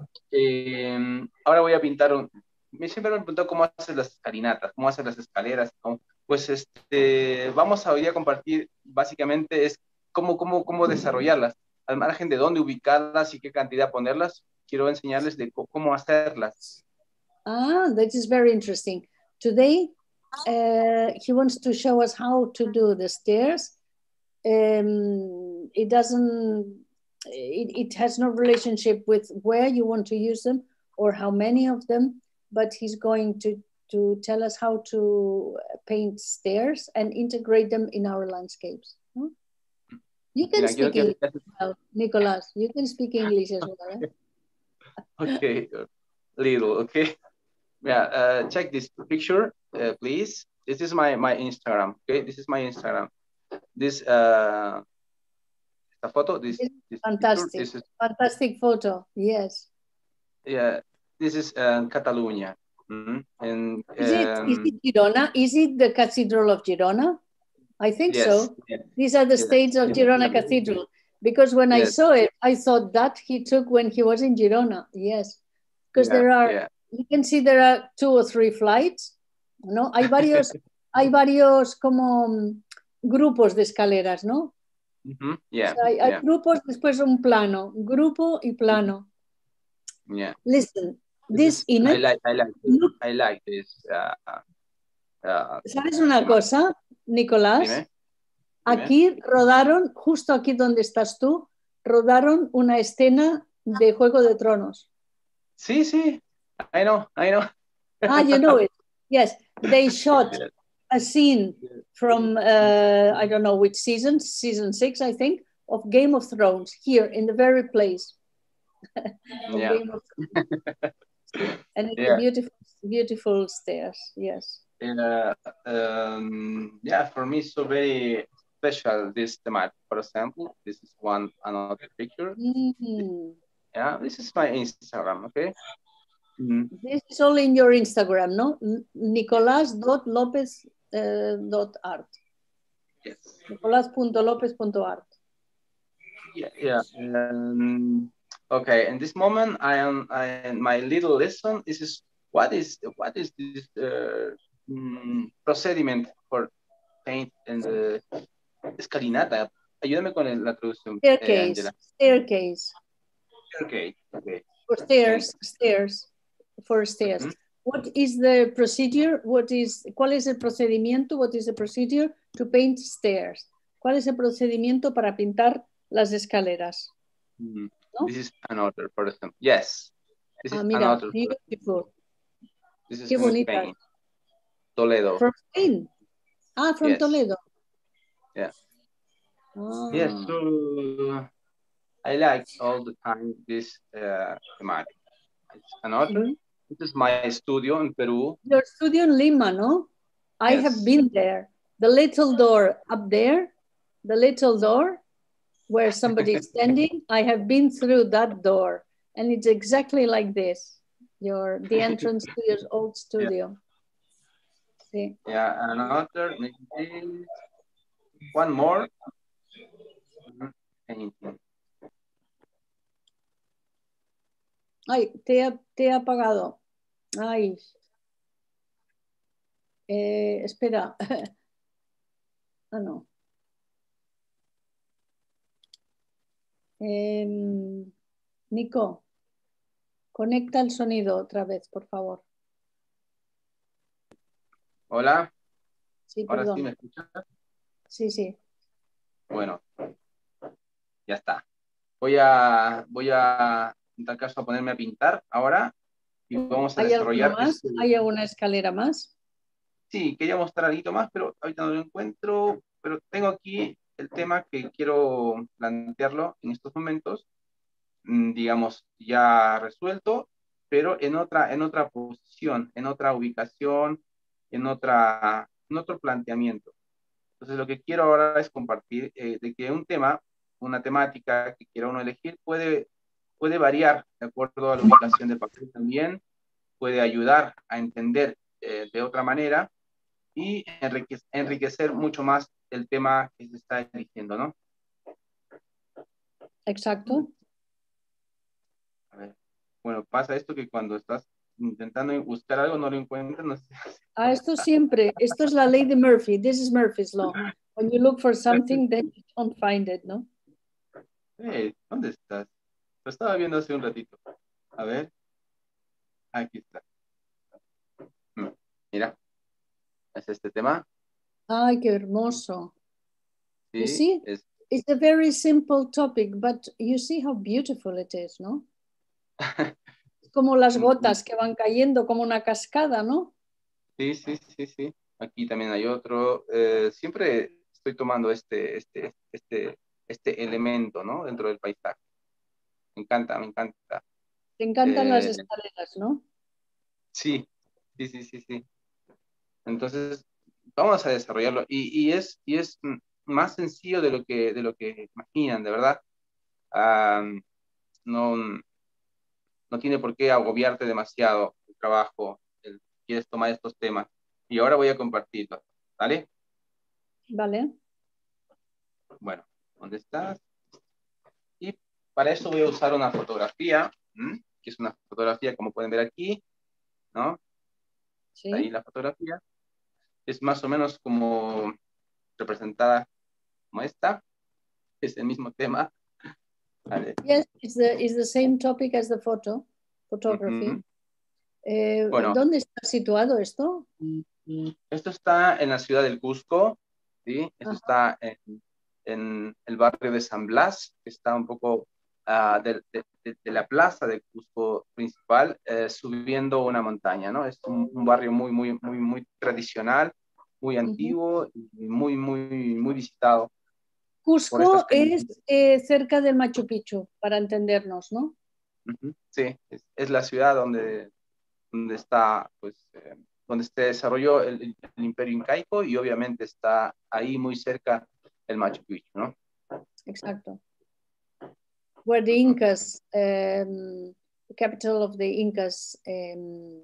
eh, ahora voy a pintar un... Me siempre me han preguntado cómo haces las escalinatas, cómo haces las escaleras. ¿Cómo? Pues este, vamos a hoy a compartir, básicamente, es cómo, cómo, cómo desarrollarlas, al margen de dónde ubicarlas y qué cantidad ponerlas. Quiero enseñarles de cómo hacerlas. Ah, that is very interesting. Today, uh, he wants to show us how to do the stairs. Um, it doesn't, it, it has no relationship with where you want to use them or how many of them, but he's going to, to tell us how to paint stairs and integrate them in our landscapes. Hmm? You can Mira, speak English as well, Nicolas. You can speak English as well. Eh? Okay, little, okay. Yeah, uh, check this picture, uh, please. This is my, my Instagram, okay? This is my Instagram. This, uh, esta photo, this, this fantastic, picture, this is, fantastic photo, yes. Yeah, this is uh, Catalonia. Mm-hmm. And, is, it, um, is it Girona? Is it the Cathedral of Girona? I think yes, so. yes. These are the yes. states of Girona Cathedral. Because when yes. I saw it, I thought that he took when he was in Girona. Yes. Because yeah, there are, yeah. you can see there are two or three flights. No, hay varios, hay varios como mm, grupos de escaleras, ¿no? Mm-hmm. O Yeah, sea, hay, hay yeah, grupos, después un plano, grupo y plano. yeah. Listen, This this is, I image, like, I like this. look, I like this. Uh, uh, ¿sabes una tema. cosa, Nicolás? Dime, dime. Aquí rodaron, justo aquí donde estás tú, rodaron una escena de Juego de Tronos. Sí, sí. I know, I know. Ah, you know it. Yes, they shot Yes. a scene from, uh, I don't know which season, season six, I think, of Game of Thrones, here in the very place. of Yeah. Game of Thrones. And it's Yeah. a beautiful, beautiful stairs, yes. Uh, um, yeah, for me, it's so very special this thematic. For example, this is one another picture. Mm. Yeah, this is my Instagram, okay? Mm-hmm. This is all in your Instagram, no? Nicolás.lopez uh, dot art. Yes. Nicolás.lopez.art. Yeah, yeah. Um, okay, in this moment, I am. I my little lesson is, is what is what is this uh, mm, procediment for paint and the escalinata. Ayúdame con el- la traducción, eh, Staircase, Angela. staircase. Okay, okay. For stairs, stairs, for stairs. Mhm. What is the procedure? What is, ¿cuál es el procedimiento? What is the procedure to paint stairs? ¿Cuál es el procedimiento para pintar las escaleras? Mhm. ¿No? This is another person. Yes. This Ah, is mira, another person. beautiful. This is Qué from bonita. Spain. Toledo. From Spain. Ah, from Yes. Toledo. Yeah. Ah. Yes. So I like all the time this uh, thematic. It's another. Mhm. This is my studio in Peru. Your studio in Lima, no? I Yes. have been there. The little door up there, the little door where somebody is standing, I have been through that door. And it's exactly like this. Your the entrance to your old studio. Sí. Yeah, another, maybe this. One more. Mhm. Painting. Ay, te he, te he apagado. Ay. Eh, espera. Ah, no. Em, Nico, conecta el sonido otra vez, por favor. Hola, Sí, ahora sí perdón. me escuchas. Sí, sí. Bueno, ya está. Voy a, voy a, en tal caso, a ponerme a pintar ahora y vamos a ¿Hay alguna desarrollar más? este. ¿Hay alguna escalera más? Sí, quería mostrar algo más, pero ahorita no lo encuentro. Pero tengo aquí el tema que quiero plantearlo en estos momentos, mm, digamos, ya resuelto, pero en otra, en otra posición, en otra ubicación, en, otra, en otro planteamiento. Entonces, lo que quiero ahora es compartir eh, de que un tema, una temática que quiera uno elegir, puede, puede variar de acuerdo a la ubicación del papel también, puede ayudar a entender eh, de otra manera y enrique- enriquecer mucho más el tema que se está eligiendo, ¿no? Exacto. A ver. Bueno, pasa esto que cuando estás intentando buscar algo no lo encuentras, no sé. Ah, esto siempre, esto es la ley de Murphy. This is Murphy's law. When you look for something, then you don't find it, ¿no? Hey, ¿dónde estás? Lo estaba viendo hace un ratito. A ver. Aquí está. Mm, Mira. Es este tema. Ay, qué hermoso. You Sí. see, Es, it's a very simple topic, but you see how beautiful it is, ¿no? Como las gotas que van cayendo, como una cascada, ¿no? sí, sí, sí, sí. Aquí también hay otro. Eh, siempre estoy tomando este, este, este, este elemento, ¿no? Dentro del paisaje. Me encanta, me encanta. Te encantan las Eh, escaleras, ¿no? sí, sí, sí, sí, sí. Entonces, vamos a desarrollarlo. Y, y es, y es mm, más sencillo de lo que, de lo que imaginan, de verdad. Am, no, no tiene por qué agobiarte demasiado el trabajo, el, quieres tomar estos temas. Y ahora voy a compartirlo, ¿vale? Vale. Bueno, ¿dónde estás? Y para eso voy a usar una fotografía, ¿m? Que es una fotografía, como pueden ver aquí, ¿no? Sí. Está ahí la fotografía. es más o menos como representada como esta, es el mismo tema. Vale. Yes, it's the, it's the same topic as the photo, photography. Uh-huh. eh, Bueno, ¿Dónde está situado esto? Esto está en la ciudad del Cusco, ¿sí? Esto Ajá. está en, en el barrio de San Blas, que está un poco uh, de, de, de la plaza del Cusco principal, eh, subiendo una montaña, ¿no? Es un, un barrio muy, muy, muy, muy tradicional, muy antiguo, uh-huh. y muy, muy, muy visitado. Cusco es eh, cerca del Machu Picchu, para entendernos, ¿no? Uh-huh. Sí, es, es la ciudad donde, donde está, pues, eh, donde se desarrolló el, el, el imperio incaico, y obviamente está ahí muy cerca el Machu Picchu, ¿no? Exacto. Where the Incas, um, the capital of the Incas, um,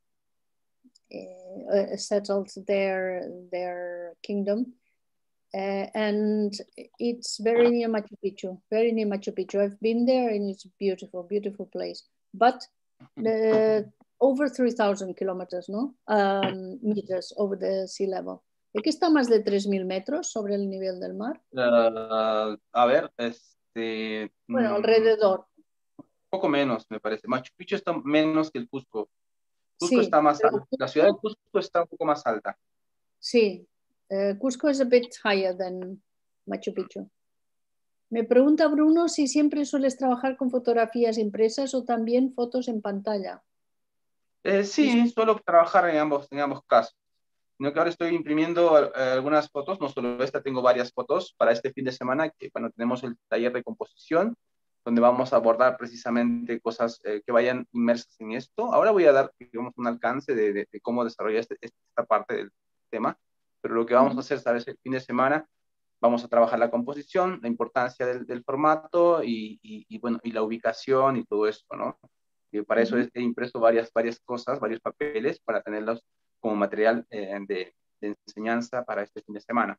uh, settled their their kingdom, uh, and it's very near Machu Picchu. Very near Machu Picchu. I've been there, and it's a beautiful, beautiful place. But the over three thousand kilometers, ¿no? Um, meters over the sea level. ¿De qué está más de tres mil metros sobre el nivel del mar? Uh, a ver, este... Bueno, alrededor. Un poco menos, me parece. Machu Picchu está menos que el Cusco. Cusco Sí, está más pero alta. La ciudad de Cusco está un poco más alta. Sí, uh, Cusco is a bit higher than Machu Picchu. Me pregunta Bruno si siempre sueles trabajar con fotografías impresas o también fotos en pantalla. Eh, sí, suelo trabajar en ambos, en ambos casos. Sino que ahora estoy imprimiendo eh, algunas fotos, no solo esta, tengo varias fotos para este fin de semana, que bueno, tenemos el taller de composición, donde vamos a abordar precisamente cosas eh, que vayan inmersas en esto. Ahora voy a dar, digamos, un alcance de, de, de cómo desarrollar este, esta parte del tema, pero lo que vamos uh-huh. a hacer, ¿sabes? El fin de semana vamos a trabajar la composición, la importancia del, del formato y, y, y, bueno, y la ubicación y todo esto, ¿no? Y para uh-huh. eso he impreso varias, varias cosas, varios papeles para tenerlos como material eh, de, de enseñanza para este fin de semana.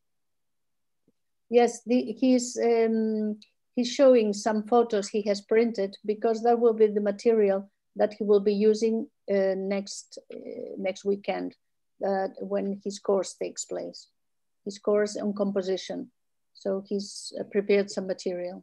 Yes, the, he's, um, he's showing some photos he has printed because that will be the material that he will be using uh, next, uh, next weekend uh, when his course takes place, his course on composition. So he's uh, prepared some material.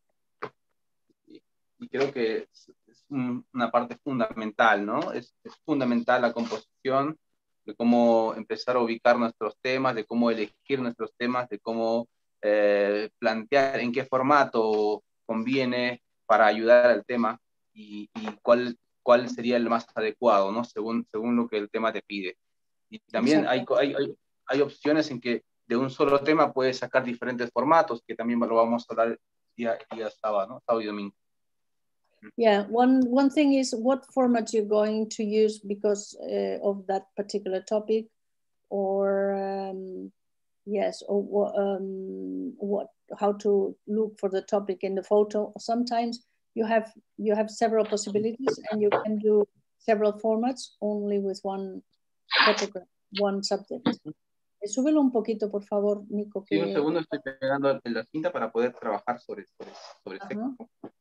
Y, y creo que es, es un, una parte fundamental, ¿no? Es, es fundamental la composición, de cómo empezar a ubicar nuestros temas, de cómo elegir nuestros temas, de cómo eh, plantear en qué formato conviene para ayudar al tema y, y cuál, cuál sería el más adecuado, ¿no? Según, según lo que el tema te pide. Y también hay, hay, hay, hay opciones en que de un solo tema puedes sacar diferentes formatos, que también lo vamos a hablar día, día sábado, ¿no? Sábado y domingo. Yeah, one, one thing is what format you're going to use because uh, of that particular topic, or um, yes, or um, what, how to look for the topic in the photo. Sometimes you have you have several possibilities, and you can do several formats only with one photograph, one subject. Súbelo un poquito, por favor, Nico. Que... Sí, un segundo, estoy pegando en la cinta para poder trabajar sobre, sobre, sobre seco.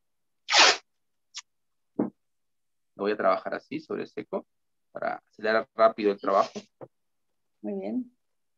Lo voy a trabajar así, sobre seco, para acelerar rápido el trabajo. Muy bien.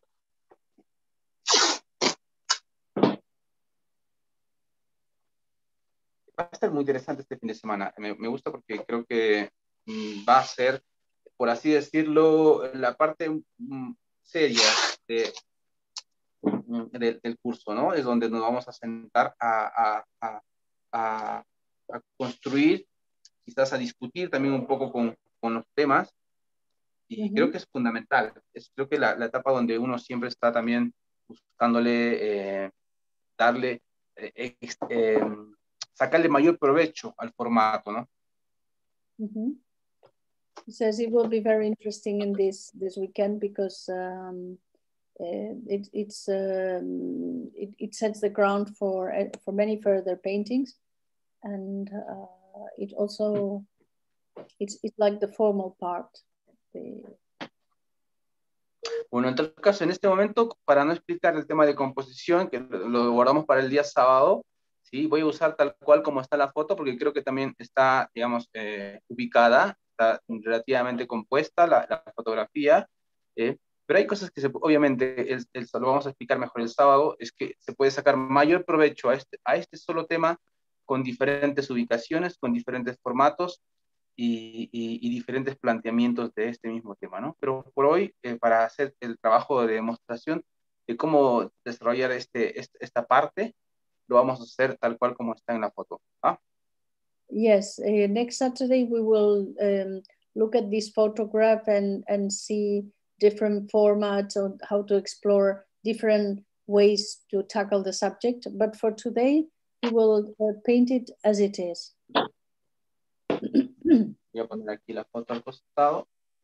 Va a estar muy interesante este fin de semana. Me, me gusta porque creo que mm, va a ser, por así decirlo, la parte mm, seria de, de, del curso, ¿no? Es donde nos vamos a sentar a, a, a, a, a construir, quizás a discutir también un poco con, con los temas. Y uh-huh. creo que es fundamental. Es creo que la, la etapa donde uno siempre está también buscándole eh, darle, eh, eh, sacarle mayor provecho al formato, ¿no? Uh-huh. He says it will be very interesting in this this weekend because um, uh, it it's um, it, it sets the ground for uh, for many further paintings, and uh, it also it's it's like the formal part. The... Bueno, en todo caso, en este momento, para no explicar el tema de composición, que lo guardamos para el día sábado, ¿sí? Voy a usar tal cual como está la foto, porque creo que también está, digamos, eh, ubicada, está relativamente compuesta la, la fotografía, ¿eh? Pero hay cosas que se, obviamente el, el, lo vamos a explicar mejor el sábado, es que se puede sacar mayor provecho a este, a este solo tema con diferentes ubicaciones, con diferentes formatos y, y, y diferentes planteamientos de este mismo tema, ¿no? Pero por hoy, eh, para hacer el trabajo de demostración de cómo desarrollar este, este, esta parte, lo vamos a hacer tal cual como está en la foto. ¿Ah? Yes, uh, next Saturday we will um, look at this photograph and, and see different formats or how to explore different ways to tackle the subject. But for today, we will uh, paint it as it is. Voy a poner aquí la foto al costado.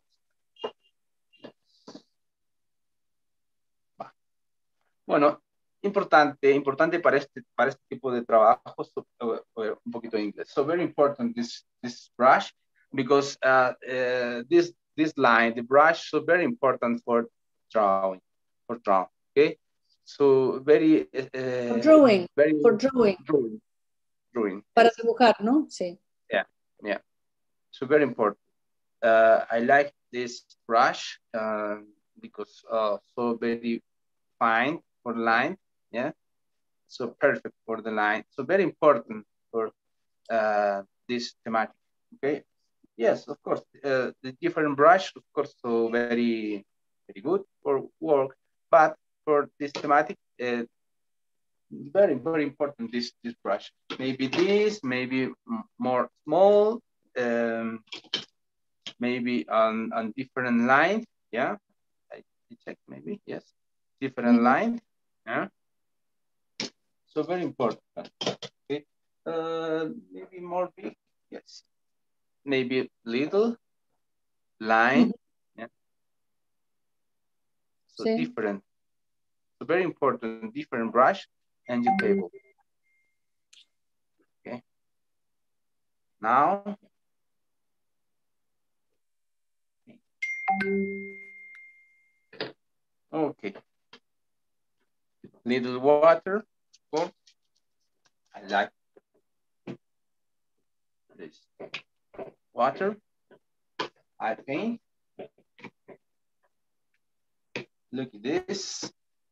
Va. Bueno, importante, importante para este, para este tipo de trabajo, so, uh, uh, un poquito de inglés. So very important this, this brush, because uh, uh, this, this line, the brush, so very important for drawing, for drawing, okay? So very... Uh, for drawing, very, for drawing. Drawing, drawing. Para Yes. dibujar, ¿no? Sí. Yeah, yeah. So very important. Uh, I like this brush uh, because uh, so very fine for line, yeah. So perfect for the line. So very important for uh, this thematic. Okay. Yes, of course. Uh, the different brush, of course, so very, very good for work. But for this thematic, uh, very, very important. This this brush. Maybe this, maybe more small. Um, maybe on, on different lines, yeah. I check maybe, yes. Different mm-hmm. line, yeah. So very important, okay. Uh, maybe more big, yes. Maybe little line, mm-hmm. yeah. So sí. Different, so very important, different brush and your table. Okay. Now, okay. Little water. Oh, I like this. Water. I paint. Look at this.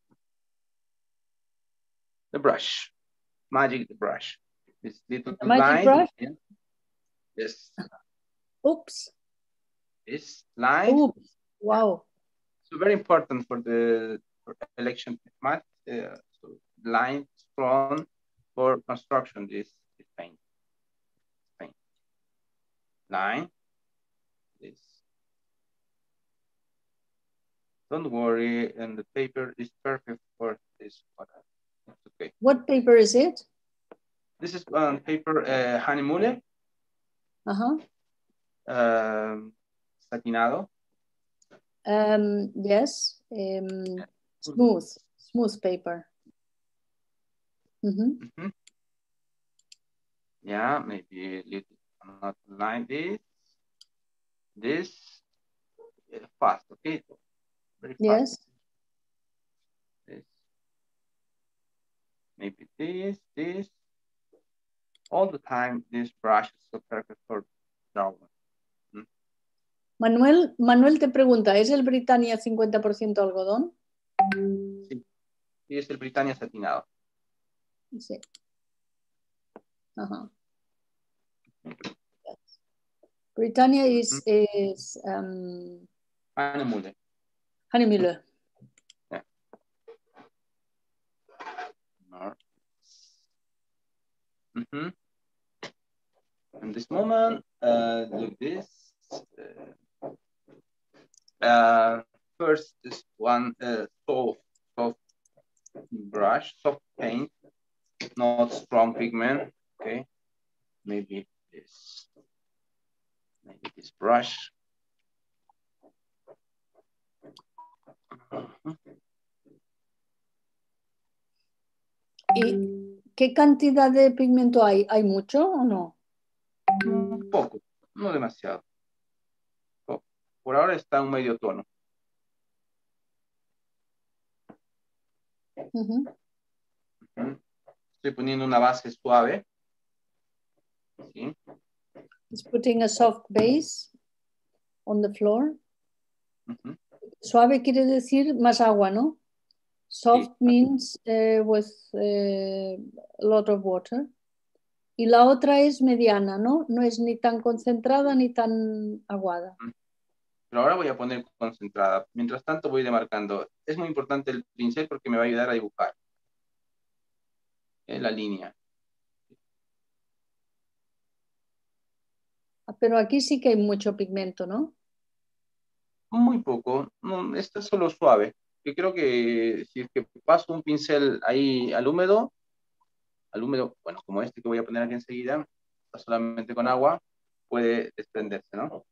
The brush. Magic the brush. This little the magic line. Brush? Yeah. Yes. Oops. This line. Oops. Wow. So very important for the for election math. Uh, so line strong for construction. This, this paint. Paint. Line. This. Don't worry, and the paper is perfect for this. It's okay. What paper is it? This is on um, paper uh, Hahnemühle. Uh-huh. Um, satinado. Um, yes. Um, smooth, smooth paper. Mm-hmm. Mm-hmm. Yeah, maybe a little, not like this. This uh, fast, okay? Very fast. Yes. This. Maybe this, this. All the time, this brush is so perfect for drawing. Hmm? Manuel, Manuel te pregunta, ¿es el Britannia cincuenta por ciento algodón? Sí, sí, es el Britannia satinado. Sí. Ajá. Yes. Britannia is, mm-hmm. is um, Hahnemühle. Hahnemühle. Yeah. No. Mm-hmm. In this moment, uh, look this. Uh, uh, first, this one uh, soft, soft brush, soft paint, not strong pigment. Okay, maybe this, maybe this brush. ¿Y qué cantidad de pigmento hay? ¿Hay mucho o no? Un poco, no demasiado. Poco. Por ahora está un medio tono. Uh-huh. Uh-huh. Estoy poniendo una base suave. ¿Sí? It's putting a soft base on the floor. Uh-huh. Suave quiere decir más agua, ¿no? Soft Sí. means uh, with uh, a lot of water. Y la otra es mediana, ¿no? No es ni tan concentrada ni tan aguada. Pero ahora voy a poner concentrada. Mientras tanto voy demarcando. Es muy importante el pincel porque me va a ayudar a dibujar. En la línea. Pero aquí sí que hay mucho pigmento, ¿no? Muy poco. No, esto es solo suave. Yo creo que si es que paso un pincel ahí al húmedo, al húmedo, bueno, como este que voy a poner aquí enseguida, solamente con agua, puede desprenderse, ¿no?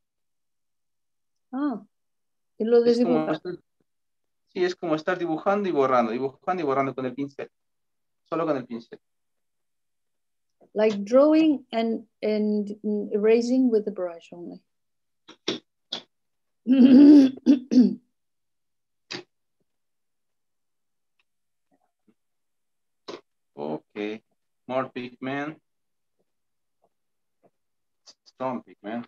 Ah, y lo Es como desdibuja. estar, sí, es como estar dibujando y borrando, dibujando y borrando con el pincel. Solo con el pincel. Like drawing and, and erasing with the brush only. Okay, more pigment. Strong pigment.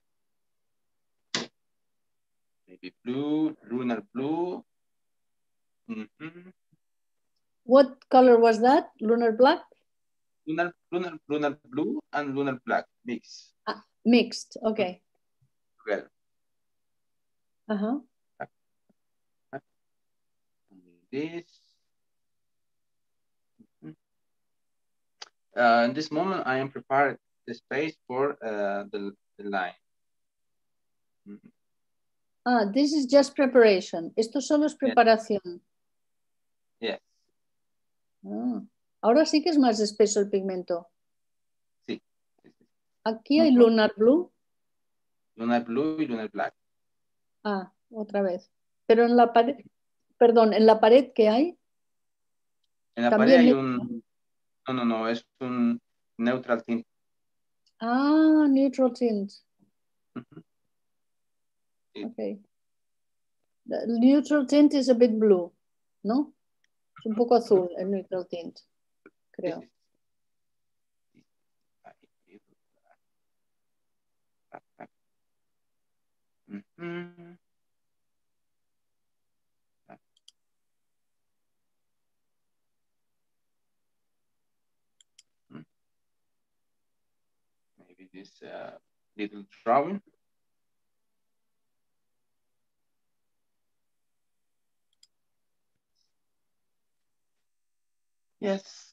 Maybe blue, lunar blue. Mm-hmm. What color was that? Lunar black? Lunar, lunar, lunar blue and lunar black mix. Ah, mixed, okay. Together. Uh-huh. This. Uh, in this moment, I am prepared the space for uh, the, the line. Mm-hmm. Ah, this is just preparation. Esto solo es preparación. Yes. Ah, ahora sí que es más espeso el pigmento. Sí. Aquí hay lunar blue. Lunar blue y lunar black. Ah, otra vez. Pero en la pared, perdón, en la pared ¿qué hay? En la También pared hay un, no, no, no, es un neutral tint. Ah, neutral tint. Uh-huh. Sí. Okay. The neutral tint is a bit blue, ¿no? Es un poco azul el neutral tint, creo. Sí, sí, sí. Uh-huh. Maybe this uh, little drawing. Yes.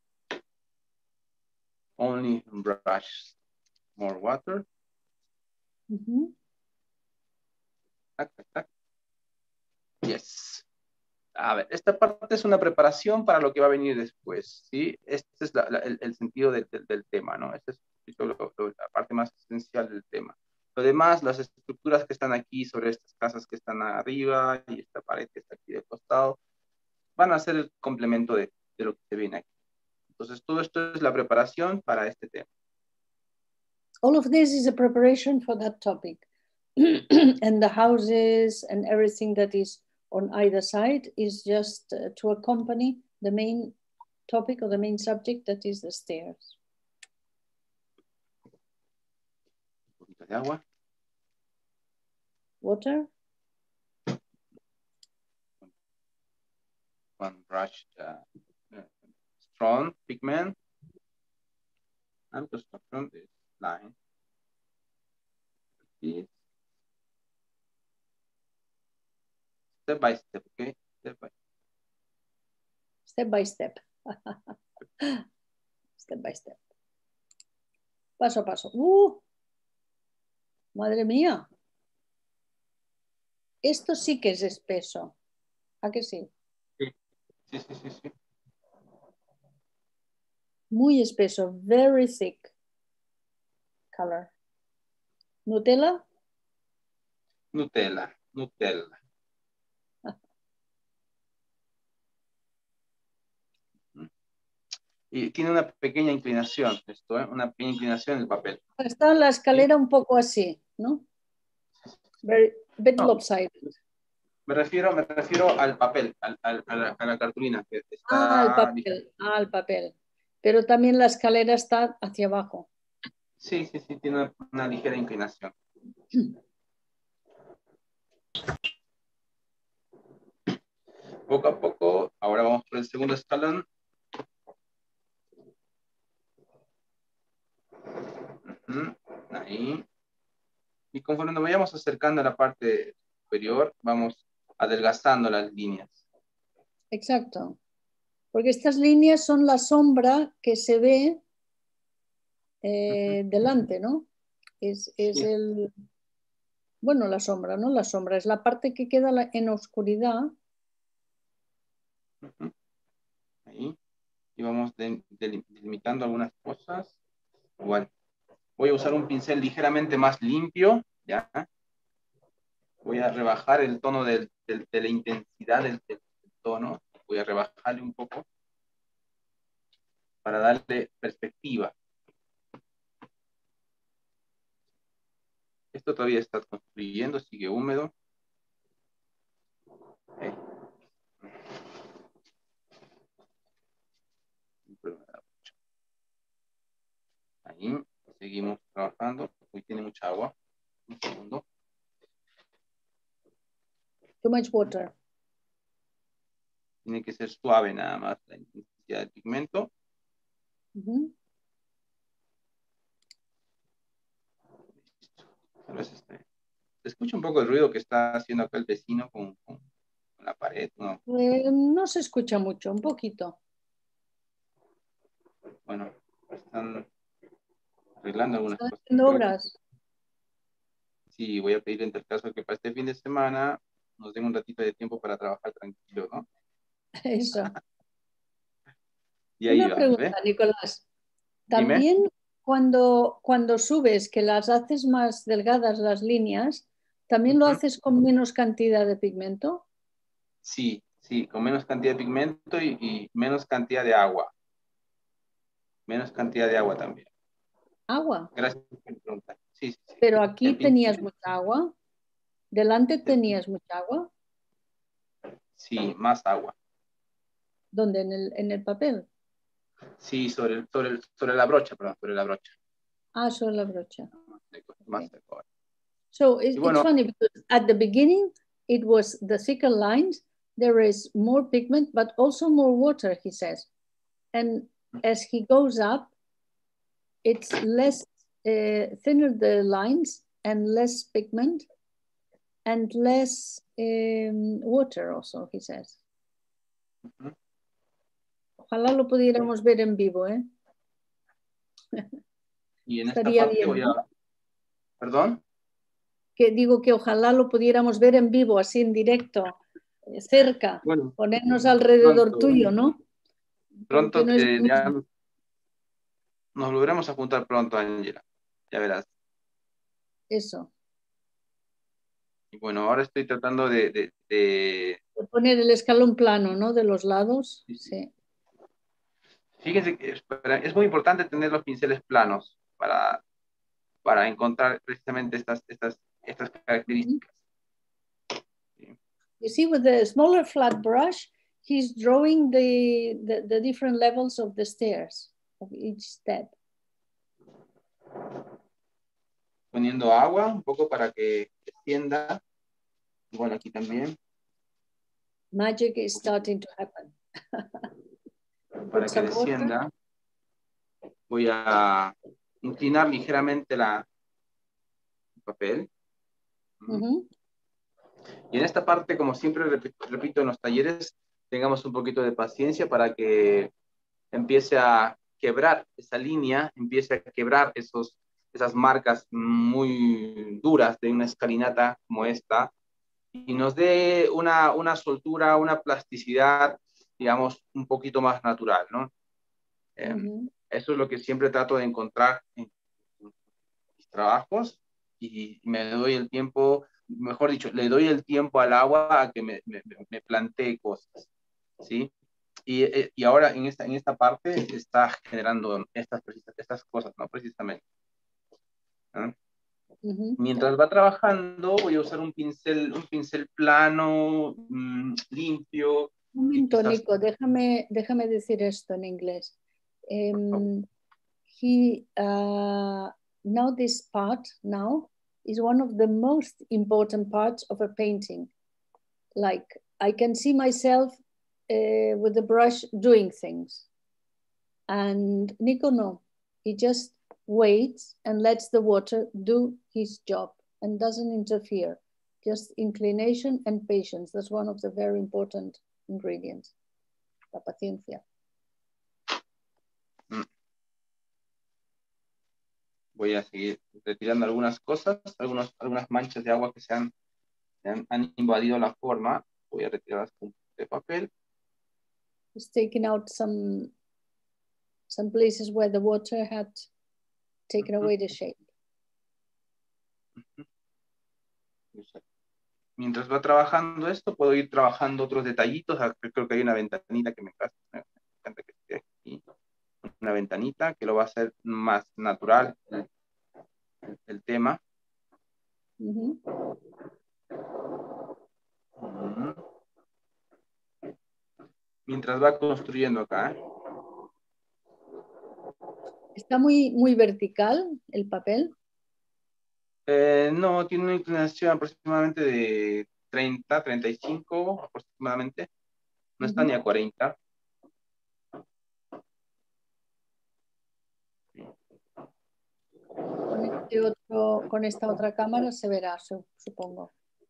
Only brush more water. Uh-huh. Tac, tac, tac. Yes. A ver, esta parte es una preparación para lo que va a venir después, ¿sí? Este es la, la, el, el sentido del, del, del tema, ¿no? Esta es lo, lo, la parte más esencial del tema. Lo demás, las estructuras que están aquí sobre estas casas que están arriba y esta pared que está aquí de costado, van a ser el complemento de, de lo que se viene aquí. Entonces, todo esto es la preparación para este tema. All of this is a preparation for that topic. And the houses and everything that is on either side is just uh, to accompany the main topic or the main subject that is the stairs. Un poquito de agua. Water? One brush uh, uh, strong pigment and construction this line. This. Step by step, okay? Step by Step by step. Step by step. Paso a paso. ¡Uh! Madre mía. Esto sí que es espeso. ¿A que sí? Sí, sí, sí, sí, sí. Muy espeso. Very thick color. ¿Nutella? Nutella, Nutella. Y tiene una pequeña inclinación, esto, ¿eh? Una pequeña inclinación en el papel. Está la escalera ¿sí? Un poco así, ¿no? Very, bit no, lopsided. Me refiero, me refiero al papel, al, al, a, la, a la cartulina. Que está ah, al papel, ah, al papel. Pero también la escalera está hacia abajo. Sí, sí, sí, tiene una, una ligera inclinación. poco a poco, ahora vamos por el segundo escalón. Uh-huh. Ahí. Y conforme nos vayamos acercando a la parte superior, vamos adelgazando las líneas. Exacto. Porque estas líneas son la sombra que se ve eh, uh-huh. delante, ¿no? Es, es sí. el... Bueno, la sombra, ¿no? La sombra es la parte que queda en oscuridad. Uh-huh. Ahí. Y vamos de, de, delimitando algunas cosas. Igual. Voy a usar un pincel ligeramente más limpio, ¿ya? Voy a rebajar el tono del, del, de la intensidad del, del tono. Voy a rebajarle un poco para darle perspectiva. Esto todavía está construyendo, sigue húmedo. Okay. Ahí, seguimos trabajando. Hoy tiene mucha agua. Un segundo. Too much water. Tiene que ser suave nada más la intensidad del pigmento. Uh-huh. Se escucha un poco el ruido que está haciendo acá el vecino con, con, con la pared, ¿no? Eh, no se escucha mucho, un poquito. Bueno, están arreglando algunas ¿Están cosas. haciendo obras? Sí, voy a pedir en tal caso que para este fin de semana nos den un ratito de tiempo para trabajar tranquilo, ¿no? Eso. Y ahí Una va, pregunta, ¿ve? Nicolás. Dime. También cuando, cuando subes, que las haces más delgadas las líneas, ¿también lo Uh-huh. haces con menos cantidad de pigmento? Sí, sí, con menos cantidad de pigmento y, y menos cantidad de agua. Menos cantidad de agua también. ¿Agua? Gracias por preguntar. Sí, sí, sí. Pero aquí El tenías pincel, mucha agua. ¿Delante tenías mucha agua? sí, más agua. ¿Dónde? ¿En el, en el papel? Sí, sobre, el, sobre, el, sobre la brocha, perdón, sobre la brocha. Ah, sobre la brocha. Más Okay. de color. So it, bueno, it's funny because at the beginning it was the thicker lines. There is more pigment, but also more water, he says. And as he goes up, it's less uh, thinner the lines and less pigment and less um, water also, he says. uh-huh. Ojalá lo pudiéramos ver en vivo, ¿eh? Y en Estaría esta parte bien, voy a... ¿no? ¿Perdón? Que digo que ojalá lo pudiéramos ver en vivo, así en directo, eh, cerca, Bueno, ponernos alrededor pronto, tuyo, ¿no? Pronto no es eh, ya nos volveremos a juntar pronto, Ángela. Ya verás. Eso. Y bueno, ahora estoy tratando de... de, de... de poner el escalón plano, ¿no? De los lados. Sí. Sí. Fíjense que es, es muy importante tener los pinceles planos para, para encontrar precisamente estas, estas, estas características. Mm-hmm. You see, with the smaller flat brush, he's drawing the, the, the different levels of the stairs, of each step. Poniendo agua un poco para que extienda. Bueno, aquí también. Magic is starting to happen. Para que descienda, voy a inclinar ligeramente la, el papel. Uh-huh. Y en esta parte, como siempre repito, repito en los talleres, tengamos un poquito de paciencia para que empiece a quebrar esa línea, empiece a quebrar esos, esas marcas muy duras de una escalinata como esta, y nos dé una, una soltura, una plasticidad, digamos, un poquito más natural, ¿no? Eh, uh-huh. Eso es lo que siempre trato de encontrar en mis trabajos, y me doy el tiempo, mejor dicho, le doy el tiempo al agua a que me, me, me plantee cosas, ¿sí? Y, y ahora en esta, en esta parte está generando estas, estas cosas, ¿no? Precisamente. ¿no? Uh-huh. Mientras va trabajando, voy a usar un pincel, un pincel plano, mmm, limpio. Un momento, quizás... Nico, déjame, déjame decir esto en inglés. Um, he, uh, now this part now is one of the most important parts of a painting. Like, I can see myself uh, with the brush doing things. And Nico, no, he just waits and lets the water do his job and doesn't interfere. Just inclination and patience. That's one of the very important ingredients. La paciencia. Voy a seguir retirando algunas cosas, algunos, algunas manchas de agua que se han, se han, han invadido la forma. Voy a retirarlas con de papel. Just taking out some, some places where the water had taken uh-huh. away the shape. Uh-huh. Mientras va trabajando esto, puedo ir trabajando otros detallitos. Creo que hay una ventanita que me encanta, me encanta que esté aquí. Una ventanita que lo va a hacer más natural el, el tema. Uh-huh. Uh-huh. Mientras va construyendo acá. ¿eh? ¿Está muy, muy vertical el papel? Eh, no, tiene una inclinación aproximadamente de treinta, treinta y cinco aproximadamente. No uh-huh. está ni a cuarenta. Con, este otro, con esta otra cámara se verá, supongo.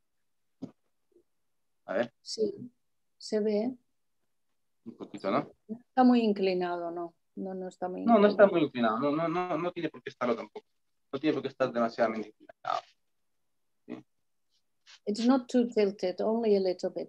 A ver. Sí, se ve. Un poquito, ¿no? No está muy inclinado, ¿no? No, no está muy inclinado. No, no está muy inclinado. No, no, no, no tiene por qué estarlo tampoco. No tiene por qué estar demasiadamente inclinado. ¿Sí? It's not too tilted, only a little bit.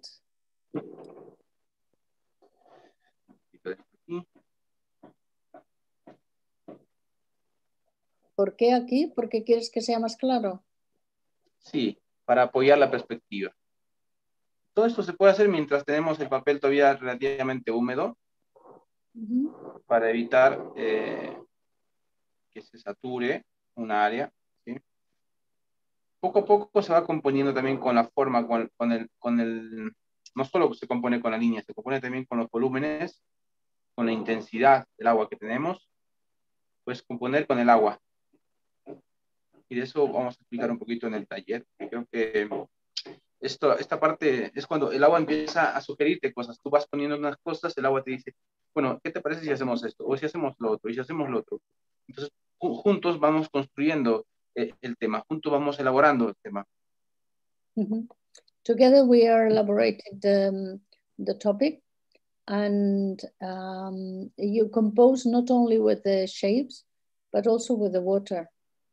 ¿Por qué aquí? ¿Porque quieres que sea más claro? Sí, para apoyar la perspectiva. Todo esto se puede hacer mientras tenemos el papel todavía relativamente húmedo, uh-huh. para evitar eh, que se sature un área. ¿Sí? Poco a poco se va componiendo también con la forma, con, con, el, con el... No solo se compone con la línea, se compone también con los volúmenes, con la intensidad del agua que tenemos, pues componer con el agua. Y de eso vamos a explicar un poquito en el taller. Creo que esto, esta parte es cuando el agua empieza a sugerirte cosas. Tú vas poniendo unas cosas, el agua te dice, bueno, ¿qué te parece si hacemos esto? O si hacemos lo otro, y si hacemos lo otro. Entonces, juntos vamos construyendo el, el tema, juntos vamos elaborando el tema. Mm-hmm. Together we are elaborating the, the topic, and um, you compose not only with the shapes, but also with the water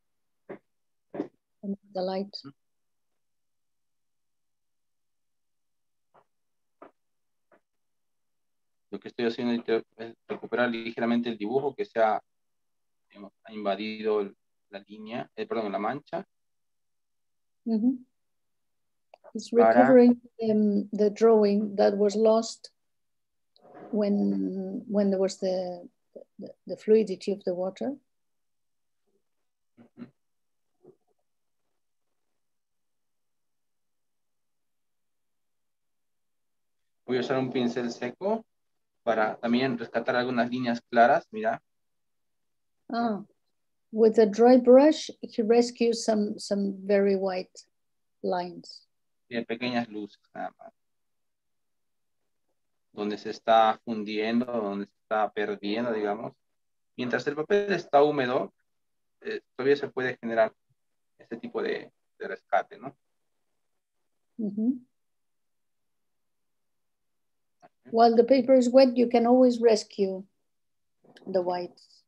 and the light. Lo que estoy haciendo es recuperar ligeramente el dibujo que se ha, digamos, ha invadido la línea, eh, perdón, la mancha. Mm-hmm. It's recovering um, the drawing that was lost when when there was the the, the fluidity of the water. Mm-hmm. Voy a usar un pincel seco para también rescatar algunas líneas claras, mira. Ah, with a dry brush, he rescues some, some very white lines. Y pequeñas luces, nada más. Donde se está fundiendo, donde se está perdiendo, digamos. Mientras el papel está húmedo, eh, todavía se puede generar este tipo de, de rescate, ¿no? Mm-hmm. While the paper is wet, you can always rescue the whites.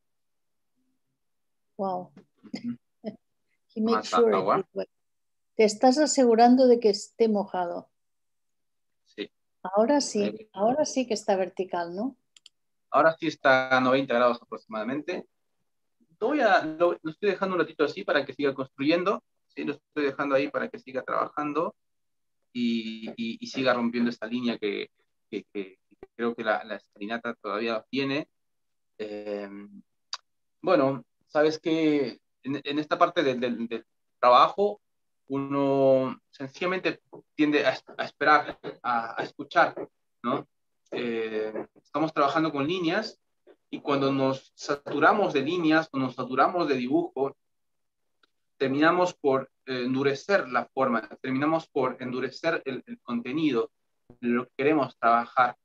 Wow. Mm-hmm. He makes sure it is wet. Te estás asegurando de que esté mojado. Sí. Ahora sí, ahora sí que está vertical, ¿no? Ahora sí está a noventa grados aproximadamente. Lo, voy a, lo, lo estoy dejando un ratito así para que siga construyendo. Sí, lo estoy dejando ahí para que siga trabajando y, y, y siga rompiendo esta línea que, que, que, que creo que la, la escalinata todavía tiene. Eh, bueno, sabes que en, en esta parte del, del, del trabajo uno sencillamente tiende a, a esperar, a, a escuchar, ¿no? Eh, estamos trabajando con líneas y cuando nos saturamos de líneas, cuando nos saturamos de dibujo, terminamos por eh, endurecer la forma, terminamos por endurecer el, el contenido de lo que queremos trabajar,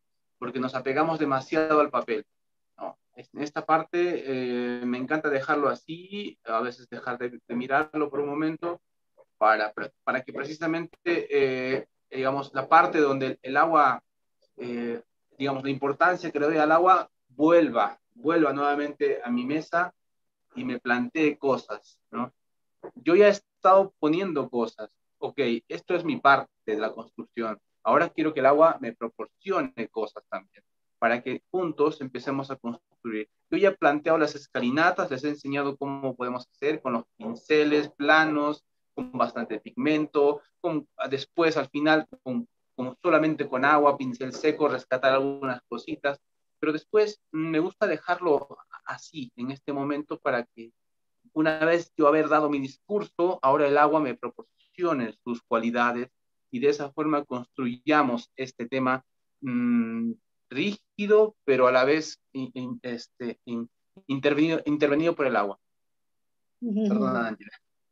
porque nos apegamos demasiado al papel, ¿no? En esta parte eh, me encanta dejarlo así, a veces dejar de, de mirarlo por un momento, para, para que precisamente, eh, digamos, la parte donde el agua, eh, digamos, la importancia que le doy al agua, vuelva, vuelva nuevamente a mi mesa y me plantee cosas, ¿no? Yo ya he estado poniendo cosas. Ok, esto es mi parte de la construcción. Ahora quiero que el agua me proporcione cosas también, para que juntos empecemos a construir. Yo ya he planteado las escalinatas, les he enseñado cómo podemos hacer con los pinceles planos, con bastante pigmento, con, después al final con, con solamente con agua, pincel seco, rescatar algunas cositas, pero después me gusta dejarlo así en este momento para que una vez yo haber dado mi discurso, ahora el agua me proporcione sus cualidades y de esa forma construyamos este tema mmm, rígido, pero a la vez in, in, este, in, intervenido, intervenido por el agua. Perdona, Ángela.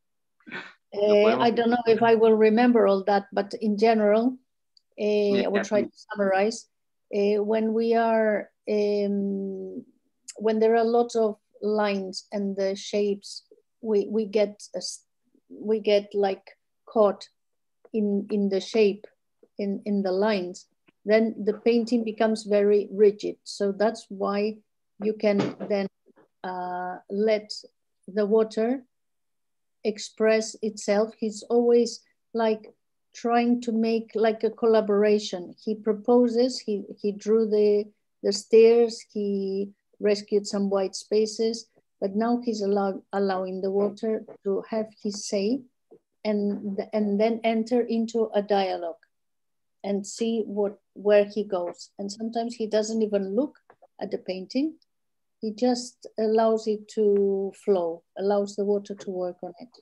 Uh, I don't know if I will remember all that, but in general, uh, yeah, I will try to summarize. Uh, when we are, um, when there are lots of lines and the shapes, we we get a, we get like caught in in the shape, in in the lines. Then the painting becomes very rigid. So that's why you can then uh, let the water express itself. He's always like trying to make like a collaboration. He proposes, he, he drew the, the stairs, he rescued some white spaces, but now he's allow, allowing the water to have his say and, and then enter into a dialogue and see what where he goes. And sometimes he doesn't even look at the painting. He just allows it to flow, allows the water to work on it.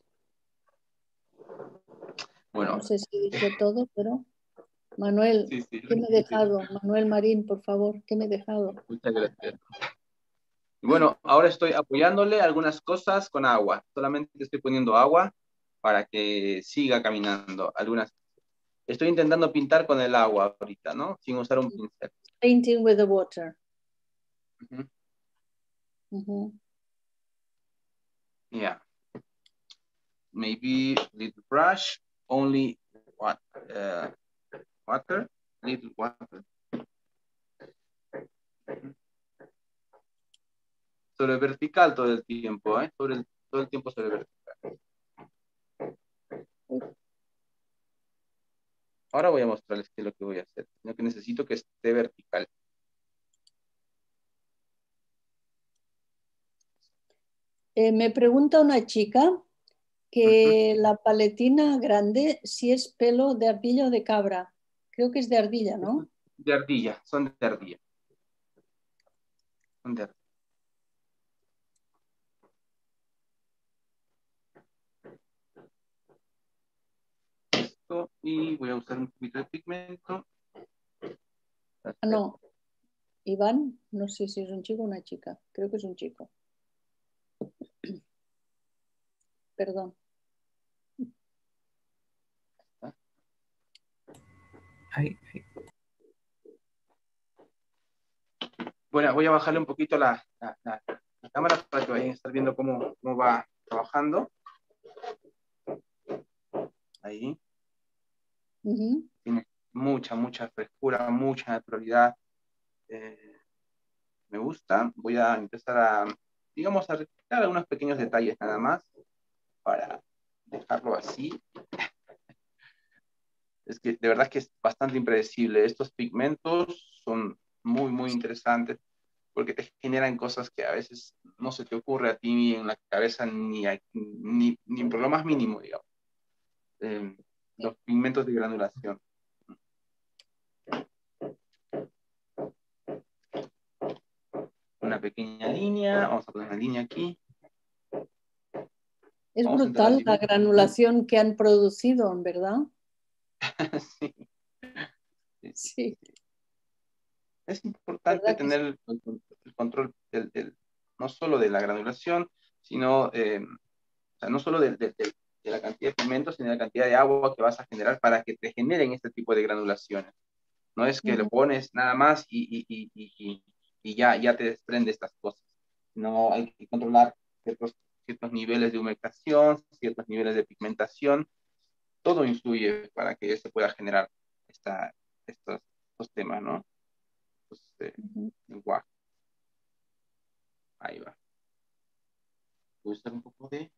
Bueno. No sé si he dicho todo, pero Manuel, sí, sí, ¿qué me he dejado? Sí. Manuel Marín, por favor, ¿qué me he dejado? Muchas gracias. Bueno, ahora estoy apoyándole algunas cosas con agua. Solamente estoy poniendo agua para que siga caminando. Algunas. Estoy intentando pintar con el agua ahorita, ¿no? Sin usar un pincel. Painting with the water. Uh-huh. Uh-huh. Yeah. Maybe little brush, only what, uh, water, little water. Sobre vertical todo el tiempo, ¿eh? Sobre el, todo el tiempo sobre vertical. Ahora voy a mostrarles qué es lo que voy a hacer. Lo que necesito que esté vertical. Eh, me pregunta una chica que uh-huh. la paletina grande, si es pelo de ardilla o de cabra. Creo que es de ardilla, ¿no? De ardilla, son de ardilla. Son de ardilla. Esto, y voy a usar un poquito de pigmento. Ah, no. Iván, no sé si es un chico o una chica. Creo que es un chico. Perdón. Ahí, ahí. Bueno, voy a bajarle un poquito la, la, la, la cámara para que vayan a estar viendo cómo, cómo va trabajando. Ahí. Uh-huh. Tiene mucha, mucha frescura, mucha naturalidad. Eh, me gusta. Voy a empezar a, digamos, a retirar algunos pequeños detalles nada más para dejarlo así. Es que de verdad que es bastante impredecible. Estos pigmentos son muy, muy interesantes porque te generan cosas que a veces no se te ocurre a ti en la cabeza ni, a, ni, ni por lo más mínimo, digamos. Eh, los pigmentos de granulación. Una pequeña línea, vamos a poner una línea aquí. Es vamos brutal la granulación que han producido, ¿verdad? Sí. Sí. Sí. Es importante tener el, el control del, del, no solo de la granulación, sino eh, o sea, no solo de, de, de, de la cantidad de pigmentos, sino de la cantidad de agua que vas a generar para que te generen este tipo de granulaciones. No es que le Ujú. pones nada más y, y, y, y, y- y ya, ya te desprende estas cosas. No, hay que controlar ciertos, ciertos niveles de humectación, ciertos niveles de pigmentación. Todo influye para que se pueda generar esta, estos, estos temas, ¿no? Entonces, eh, Ujú. lenguaje. Ahí va. Voy a usar un poco de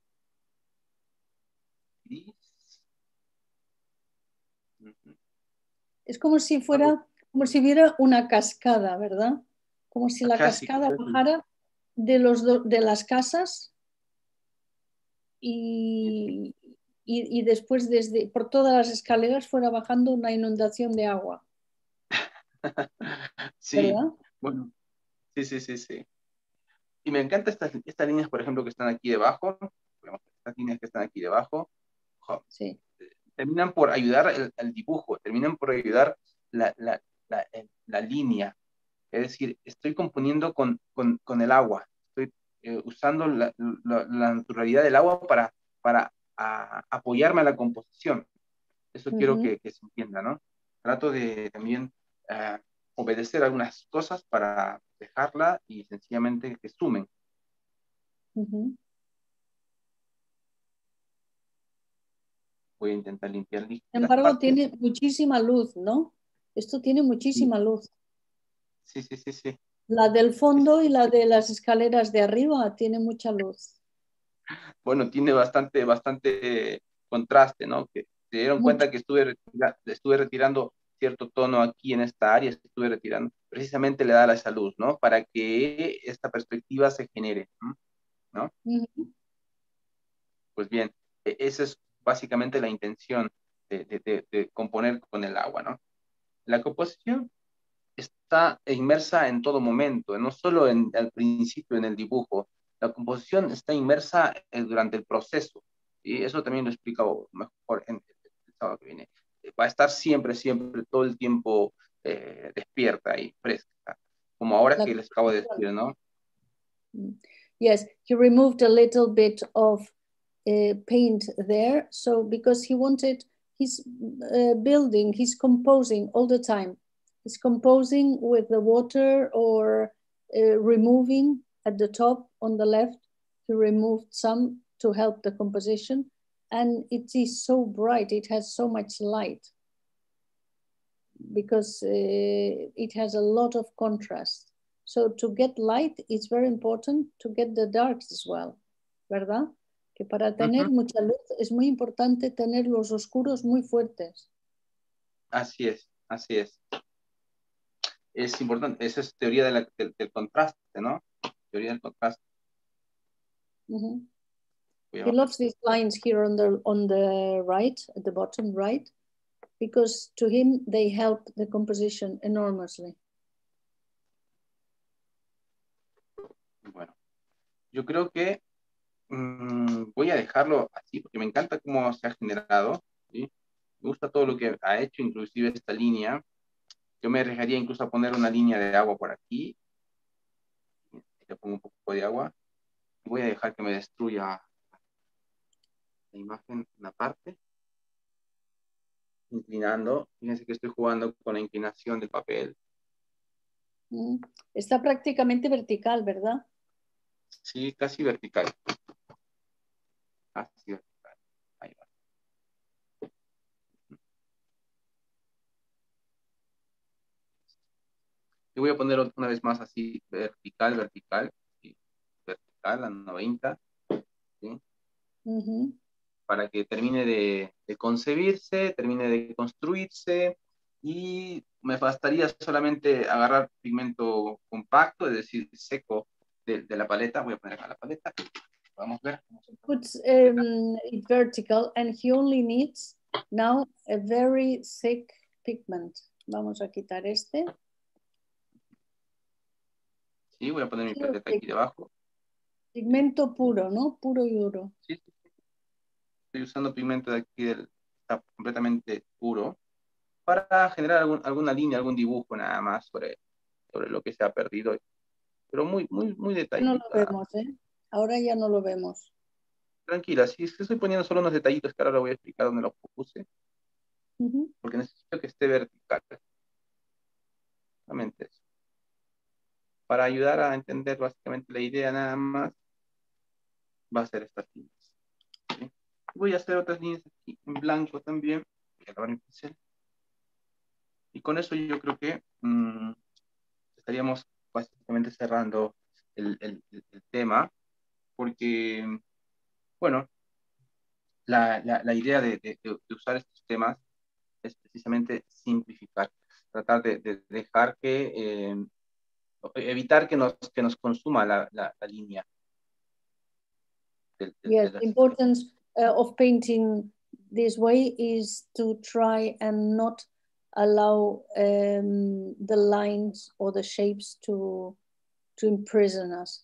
gris. Ujú. Es como si Algo fuera, como si hubiera una cascada, ¿verdad? Como si la casi, cascada casi. bajara de, los do- de las casas y, y, y después desde, por todas las escaleras fuera bajando una inundación de agua, Sí, ¿verdad? bueno, sí, sí, sí, sí. Y me encantan estas, estas líneas, por ejemplo, que están aquí debajo. Digamos, estas líneas que están aquí debajo, jo, Sí. terminan por ayudar el, el dibujo, terminan por ayudar la, la, la, el- la línea. Es decir, estoy componiendo con, con, con el agua, estoy eh, usando la, la, la naturalidad del agua para, para a, apoyarme a la composición. Eso quiero Ujú, que, que se entienda, ¿no? Trato de también uh, obedecer algunas cosas para dejarla y sencillamente que sumen. ujú. Voy a intentar limpiar Sin las embargo, partes. tiene muchísima luz, ¿no? Esto tiene Sí, muchísima luz. sí, sí, sí, sí. La del Sí, sí. fondo y la de las escaleras de arriba tiene mucha luz. Bueno, tiene bastante, bastante contraste, ¿no? Que se dieron Mucho. cuenta que estuve, retira, estuve retirando cierto tono aquí en esta área, estuve retirando, precisamente le da esa luz, ¿no? Para que esta perspectiva se genere, ¿no? Ujú, Pues bien, e- esa es básicamente la intención de, de, de, de componer con el agua, ¿no? La composición está inmersa en todo momento, no solo en, al principio en el dibujo, la composición está inmersa eh, durante el proceso, y eso también lo explica mejor en el sábado que viene. Eh, Va a estar siempre, siempre, todo el tiempo eh, despierta y fresca, como ahora la que les acabo de composición. decir, ¿no? Mm. Yes, he removed a little bit of uh, paint there. So because he wanted, he's uh, building, he's composing all the time. He's composing with the water or uh, removing at the top on the left. He removed some to help the composition. And it is so bright, it has so much light because uh, it has a lot of contrast. So to get light, it's very important to get the darks as well, ¿verdad? Que para Uh tener -huh. mucha luz es muy importante tener los oscuros muy fuertes. Así es, así es. Es importante, esa es teoría de la, del, del contraste, ¿no? Teoría del contraste. Mm-hmm. Voy a He bajar. loves these lines here on the on the right, at the bottom right, because to him they help the composition enormously. Bueno, yo creo que mmm, voy a dejarlo así porque me encanta cómo se ha generado, ¿sí? Me gusta todo lo que ha hecho, inclusive esta línea. Yo me arriesgaría incluso a poner una línea de agua por aquí. Le pongo un poco de agua y voy a dejar que me destruya la imagen, una parte, inclinando. Fíjense que estoy jugando con la inclinación del papel. Mm. Está prácticamente vertical, ¿verdad? Sí, casi vertical. Casi vertical. Ahí va. Y voy a poner una vez más así, vertical, vertical, ¿sí? Vertical a noventa, ¿sí? Uh-huh. Para que termine de, de concebirse, termine de construirse, y me bastaría solamente agarrar pigmento compacto, es decir, seco de, de la paleta. Voy a poner acá la paleta, vamos a ver. Puts um, it vertical and he only needs now a very thick pigment. Vamos a quitar este. Sí, voy a poner mi Pure paleta aquí thick. debajo. Pigmento puro, ¿no? Puro y duro. Sí, sí, sí. Estoy usando pigmento de aquí, del, está completamente puro, para generar algún, alguna línea, algún dibujo nada más sobre, sobre lo que se ha perdido, pero muy, muy, muy No lo detalladita. vemos, ¿eh? Ahora ya no lo vemos. Tranquila, sí, es que estoy poniendo solo unos detallitos que ahora le voy a explicar dónde los puse, Uh-huh. porque necesito que esté vertical. para ayudar a entender básicamente la idea nada más, va a ser estas líneas. ¿Sí? Voy a hacer otras líneas aquí en blanco también. Voy a lavar mi pincel. Y con eso yo creo que mmm, estaríamos básicamente cerrando el, el, el tema, porque, bueno, la, la, la idea de, de, de usar estos temas es precisamente simplificar, tratar de, de dejar que, eh, evitar que nos, que nos consuma la, la, la línea. De, de, Yes, de the importance uh, of painting this way is to try and not allow um, the lines or the shapes to, to imprison us.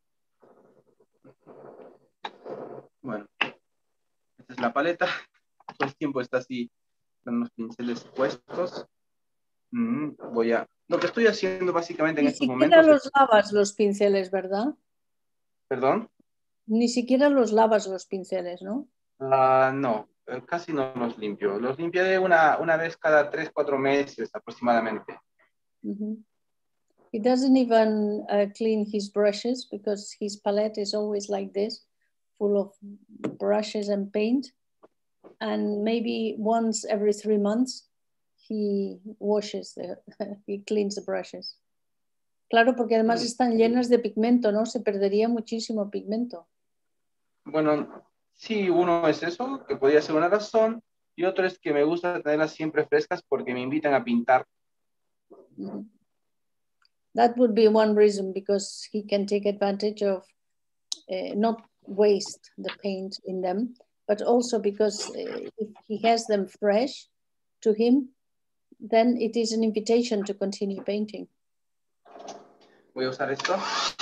Bueno, esta es la paleta. Todo el tiempo está así con los pinceles puestos. Mm, voy a... Lo que estoy haciendo básicamente en Ni estos siquiera momentos... los es... lavas los pinceles, ¿verdad? ¿Perdón? Ni siquiera los lavas los pinceles, ¿no? Uh, no, casi no los limpio. Los limpiaré una, una vez cada tres, cuatro meses aproximadamente. Mm-hmm. He doesn't even uh, clean his brushes because his palette is always like this, full of brushes and paint. And maybe once every three months, he washes, the, he cleans the brushes. Claro, porque además están llenas de pigmento, ¿no? Se perdería muchísimo pigmento. Bueno, sí, uno es eso, que podría ser una razón, y otro es que me gusta tenerlas siempre frescas porque me invitan a pintar. Mm-hmm. That would be one reason, because he can take advantage of uh, not waste the paint in them, but also because uh, if he has them fresh to him, then it is an invitation to continue painting. Voy a usar esto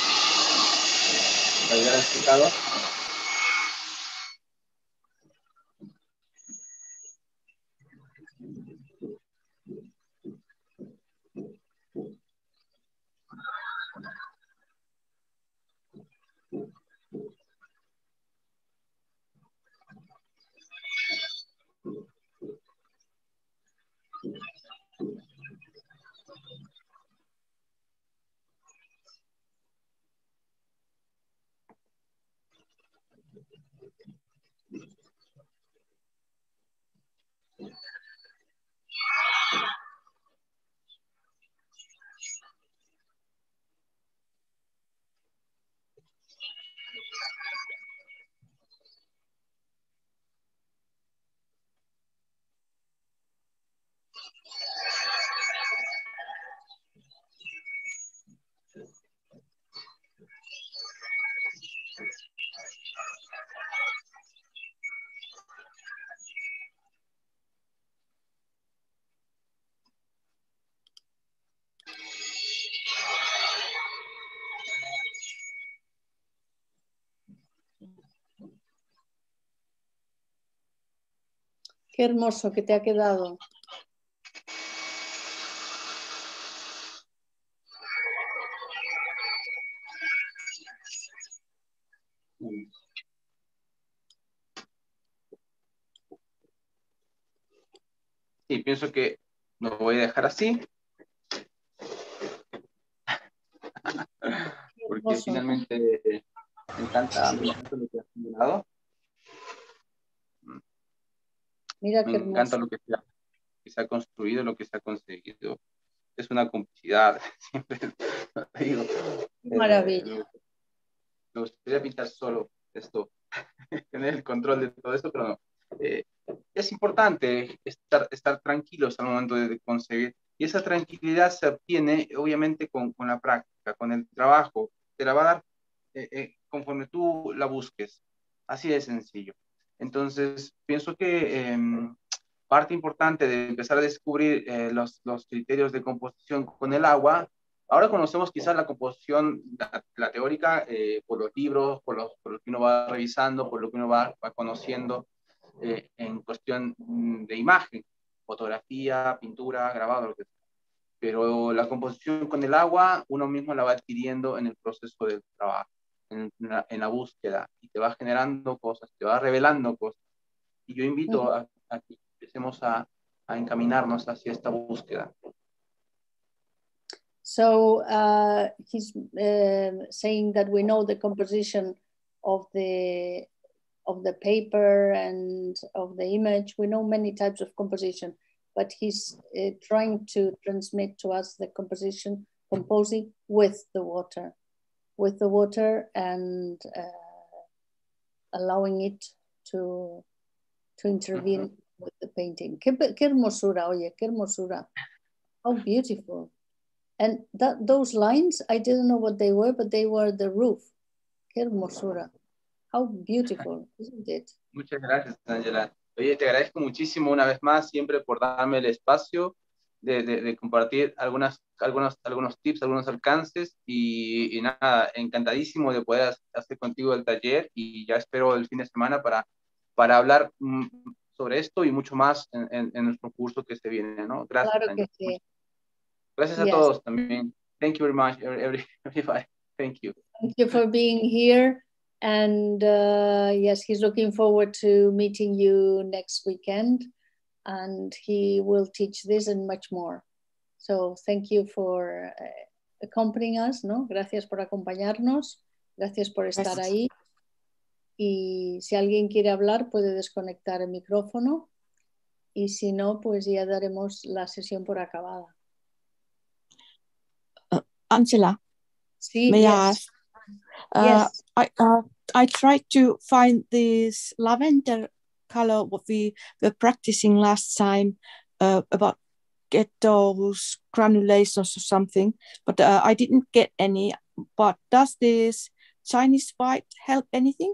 para ayudar al explicado. Qué hermoso que te ha quedado. Sí, pienso que lo voy a dejar así. Porque finalmente me encanta, me encanta lo que ha generado. Mira Me qué encanta hermoso. lo que se, ha, que se ha construido, lo que se ha conseguido. Es una complicidad, siempre te digo. Qué maravilla. Eh, me gustaría pintar solo esto, tener el control de todo esto, pero no. Eh, es importante estar, estar tranquilos al momento de, de conseguir. Y esa tranquilidad se obtiene, obviamente, con, con la práctica, con el trabajo. Te la va a dar eh, eh, conforme tú la busques. Así de sencillo. Entonces, pienso que eh, parte importante de empezar a descubrir eh, los, los criterios de composición con el agua. Ahora conocemos quizás la composición, la, la teórica, eh, por los libros, por, los, por lo que uno va revisando, por lo que uno va, va conociendo eh, en cuestión de imagen, fotografía, pintura, grabado, lo que sea. Pero la composición con el agua, uno mismo la va adquiriendo en el proceso del trabajo, en la, en la búsqueda, y te va generando cosas, te va revelando cosas. Y yo invito a, a que empecemos a, a encaminarnos hacia esta búsqueda. So uh, he's uh, saying that we know the composition of the of the paper and of the image. We know many types of composition, but he's uh, trying to transmit to us the composition, composing with the water, with the water and uh, allowing it to, to intervene uh-huh. with the painting. Qué, qué hermosura, oye, qué hermosura. How beautiful. And that, those lines, I didn't know what they were, but they were the roof. Qué hermosura. How beautiful, isn't it? Muchas gracias, Ángela. Oye, te agradezco muchísimo una vez más, siempre por darme el espacio de, de, de compartir algunas, algunos, algunos tips, algunos alcances y, y nada, encantadísimo de poder hacer contigo el taller y ya espero el fin de semana para, para hablar mm, sobre esto y mucho más en, en, en nuestro curso que se viene, ¿no? Gracias, claro Ángela. Que sí. Gracias a yes. todos también. Thank you very much, every, everybody. Thank you. Thank you for being here. And uh, yes, he's looking forward to meeting you next weekend. And he will teach this and much more. So thank you for uh, accompanying us, ¿no? Gracias por acompañarnos. Gracias por estar Gracias. ahí. Y si alguien quiere hablar, puede desconectar el micrófono. Y si no, pues ya daremos la sesión por acabada. Uh, Angela, sí, may yes. I ask? Uh, Yes. I uh, I tried to find this lavender color what we were practicing last time uh, about get those granulations or something, but uh, I didn't get any. But does this Chinese white help anything?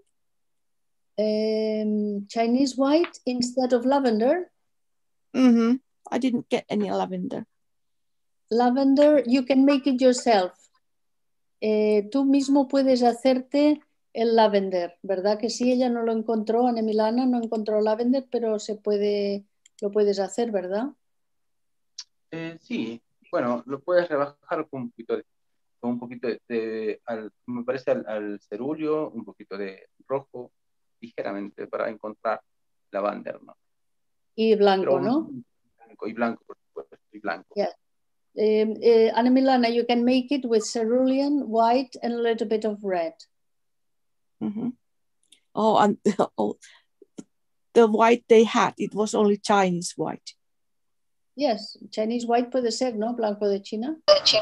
Um, Chinese white instead of lavender? Mm-hmm. I didn't get any lavender. Lavender, you can make it yourself. Eh, tú mismo puedes hacerte el lavender, ¿verdad? Que sí, ella no lo encontró, Ana Milana no encontró lavender, pero se puede, lo puedes hacer, ¿verdad? Eh, sí, bueno, lo puedes rebajar con un poquito de, con un poquito de, de al, me parece al, al cerulio, un poquito de rojo, ligeramente, para encontrar lavender, ¿no? Y blanco, Pero, ¿no? Blanco, y blanco, por supuesto, y blanco. Yeah. Um, uh, Ana Milana, you can make it with cerulean, white, and a little bit of red. Mm-hmm. Oh, and oh, the white they had, it was only Chinese white. Yes, Chinese white puede ser, ¿no? Blanco de China.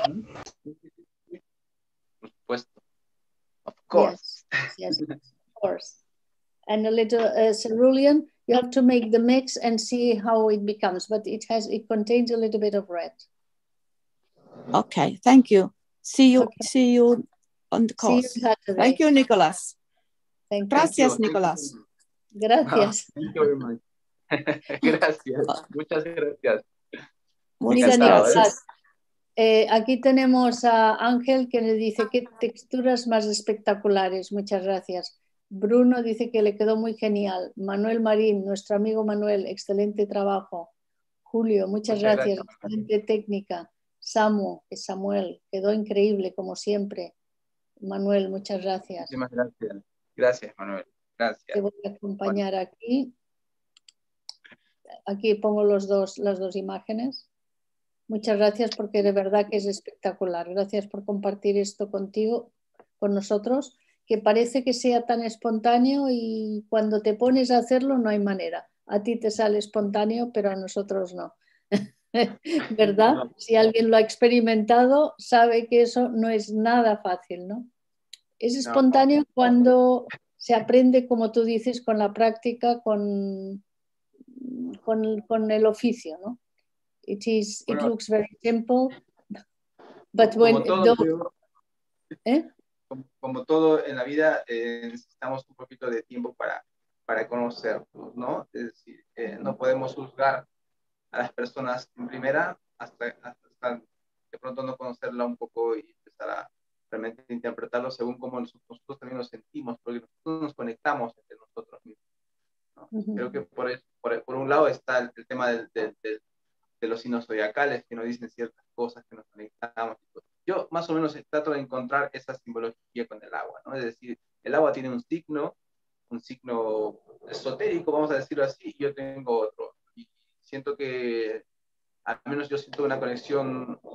Por supuesto. Of course. Yes, yes, of course. And a little uh, cerulean, you have to make the mix and see how it becomes, but it has, it contains a little bit of red. Okay, thank you. See you, Okay. see you on the course. See you Saturday. Thank you, Nicolás. Thank Gracias, you. Nicolás. Gracias. Oh, thank you very much. Gracias, muchas gracias. Mira, Encantado, Nicolás, ¿eh? eh, aquí tenemos a Ángel que le dice qué texturas más espectaculares. Muchas gracias. Bruno dice que le quedó muy genial. Manuel Marín, nuestro amigo Manuel, excelente trabajo. Julio, muchas, muchas gracias. gracias. Excelente técnica. Samu, Samuel, quedó increíble como siempre. Manuel, muchas gracias. Muchísimas gracias. Gracias, Manuel. Gracias. Te voy a acompañar aquí. Aquí pongo los dos, las dos imágenes. Muchas gracias porque de verdad que es espectacular. Gracias por compartir esto contigo, con nosotros, que parece que sea tan espontáneo y cuando te pones a hacerlo no hay manera. A ti te sale espontáneo, pero a nosotros no. ¿Verdad? Si alguien lo ha experimentado, sabe que eso no es nada fácil, ¿no? Es espontáneo cuando se aprende, como tú dices, con la práctica, con, con, con el oficio, ¿no? It is, it bueno, looks very simple, but como when todo, though, ¿eh? como, como todo en la vida, eh, necesitamos un poquito de tiempo para, para conocernos, ¿no? Es decir, eh, no podemos juzgar a las personas en primera hasta, hasta de pronto no conocerla un poco y empezar a realmente interpretarlo según cómo nosotros, nosotros también nos sentimos, porque nosotros nos conectamos entre nosotros mismos, ¿no? Uh-huh. Creo que por, eso, por, por un lado está el, el tema del, del, del, de los signos zodiacales que nos dicen ciertas cosas, que nos conectamos. Yo más o menos trato de encontrar esa simbología con el agua, ¿no? Es decir, el agua tiene un signo, un signo esotérico, vamos a decirlo así, y yo tengo otro. Y siento que, al menos yo siento una conexión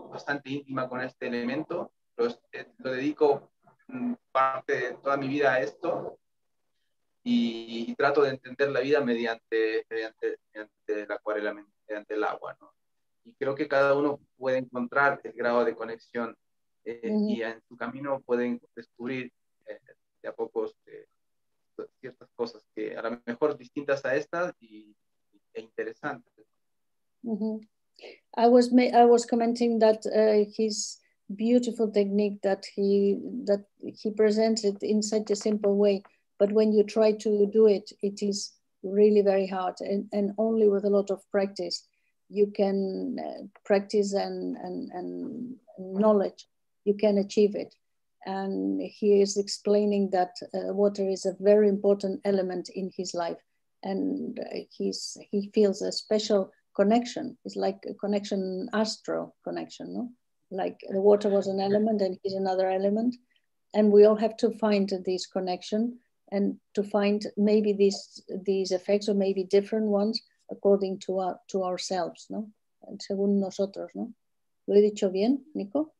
bastante íntima con este elemento. Lo, lo dedico parte de toda mi vida a esto y, y trato de entender la vida mediante, mediante, mediante la acuarela, mediante el agua, ¿no? Y creo que cada uno puede encontrar el grado de conexión eh, uh-huh. y en su camino pueden descubrir eh, de a pocos eh, ciertas cosas que a lo mejor distintas a estas y, e interesantes. Uh-huh. I was I was commenting that uh, his beautiful technique that he that he presents it in such a simple way, but when you try to do it, it is really very hard, and, and only with a lot of practice you can uh, practice and, and and knowledge you can achieve it. And he is explaining that uh, water is a very important element in his life, and uh, he's he feels a special connection. It's like a connection, astral connection, no? Like the water was an element and he's another element, and we all have to find this connection and to find maybe these these effects or maybe different ones according to our, to ourselves, ¿no? Según nosotros, ¿no? ¿Lo he dicho bien, Nico?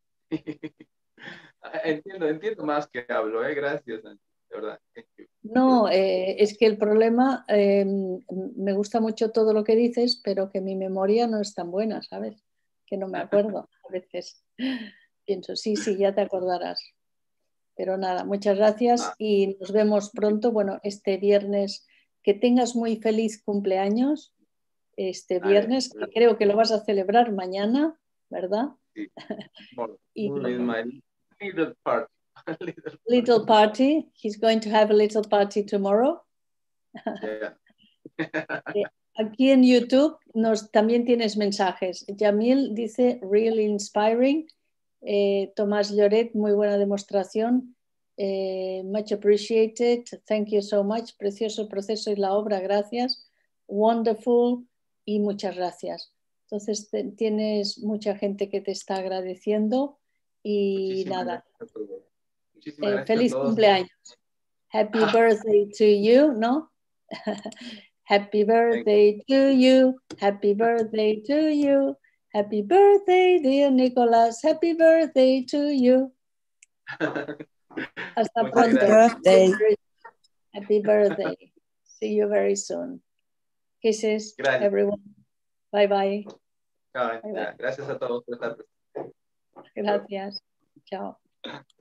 entiendo, entiendo más que hablo, ¿eh? Gracias, de verdad. No, eh, es que el problema, eh, me gusta mucho todo lo que dices, pero que mi memoria no es tan buena, ¿sabes? Que no me acuerdo a veces. Pienso, sí, sí, ya te acordarás. Pero nada, muchas gracias y nos vemos pronto. Bueno, este viernes, que tengas muy feliz cumpleaños. Este viernes, que creo que lo vas a celebrar mañana, ¿verdad? Sí. Bueno, y, my little party. little, little party. He's going to have a little party tomorrow. Yeah. Aquí en YouTube nos, también tienes mensajes. Yamil dice, really inspiring. Eh, Tomás Lloret, muy buena demostración. Eh, much appreciated. Thank you so much. Precioso el proceso y la obra, gracias. Wonderful y muchas gracias. Entonces te, tienes mucha gente que te está agradeciendo y Muchísimas nada. Muchísimas eh, feliz a todos. cumpleaños. Happy ah. birthday to you, ¿no? Happy birthday to you. Happy birthday to you. Happy birthday, dear Nicolás. Happy birthday to you. Hasta Happy pronto. birthday. Happy birthday. See you very soon. Kisses, Gracias. everyone. Bye bye. Bye, bye. Gracias a todos por estar presentes. Gracias. Chao.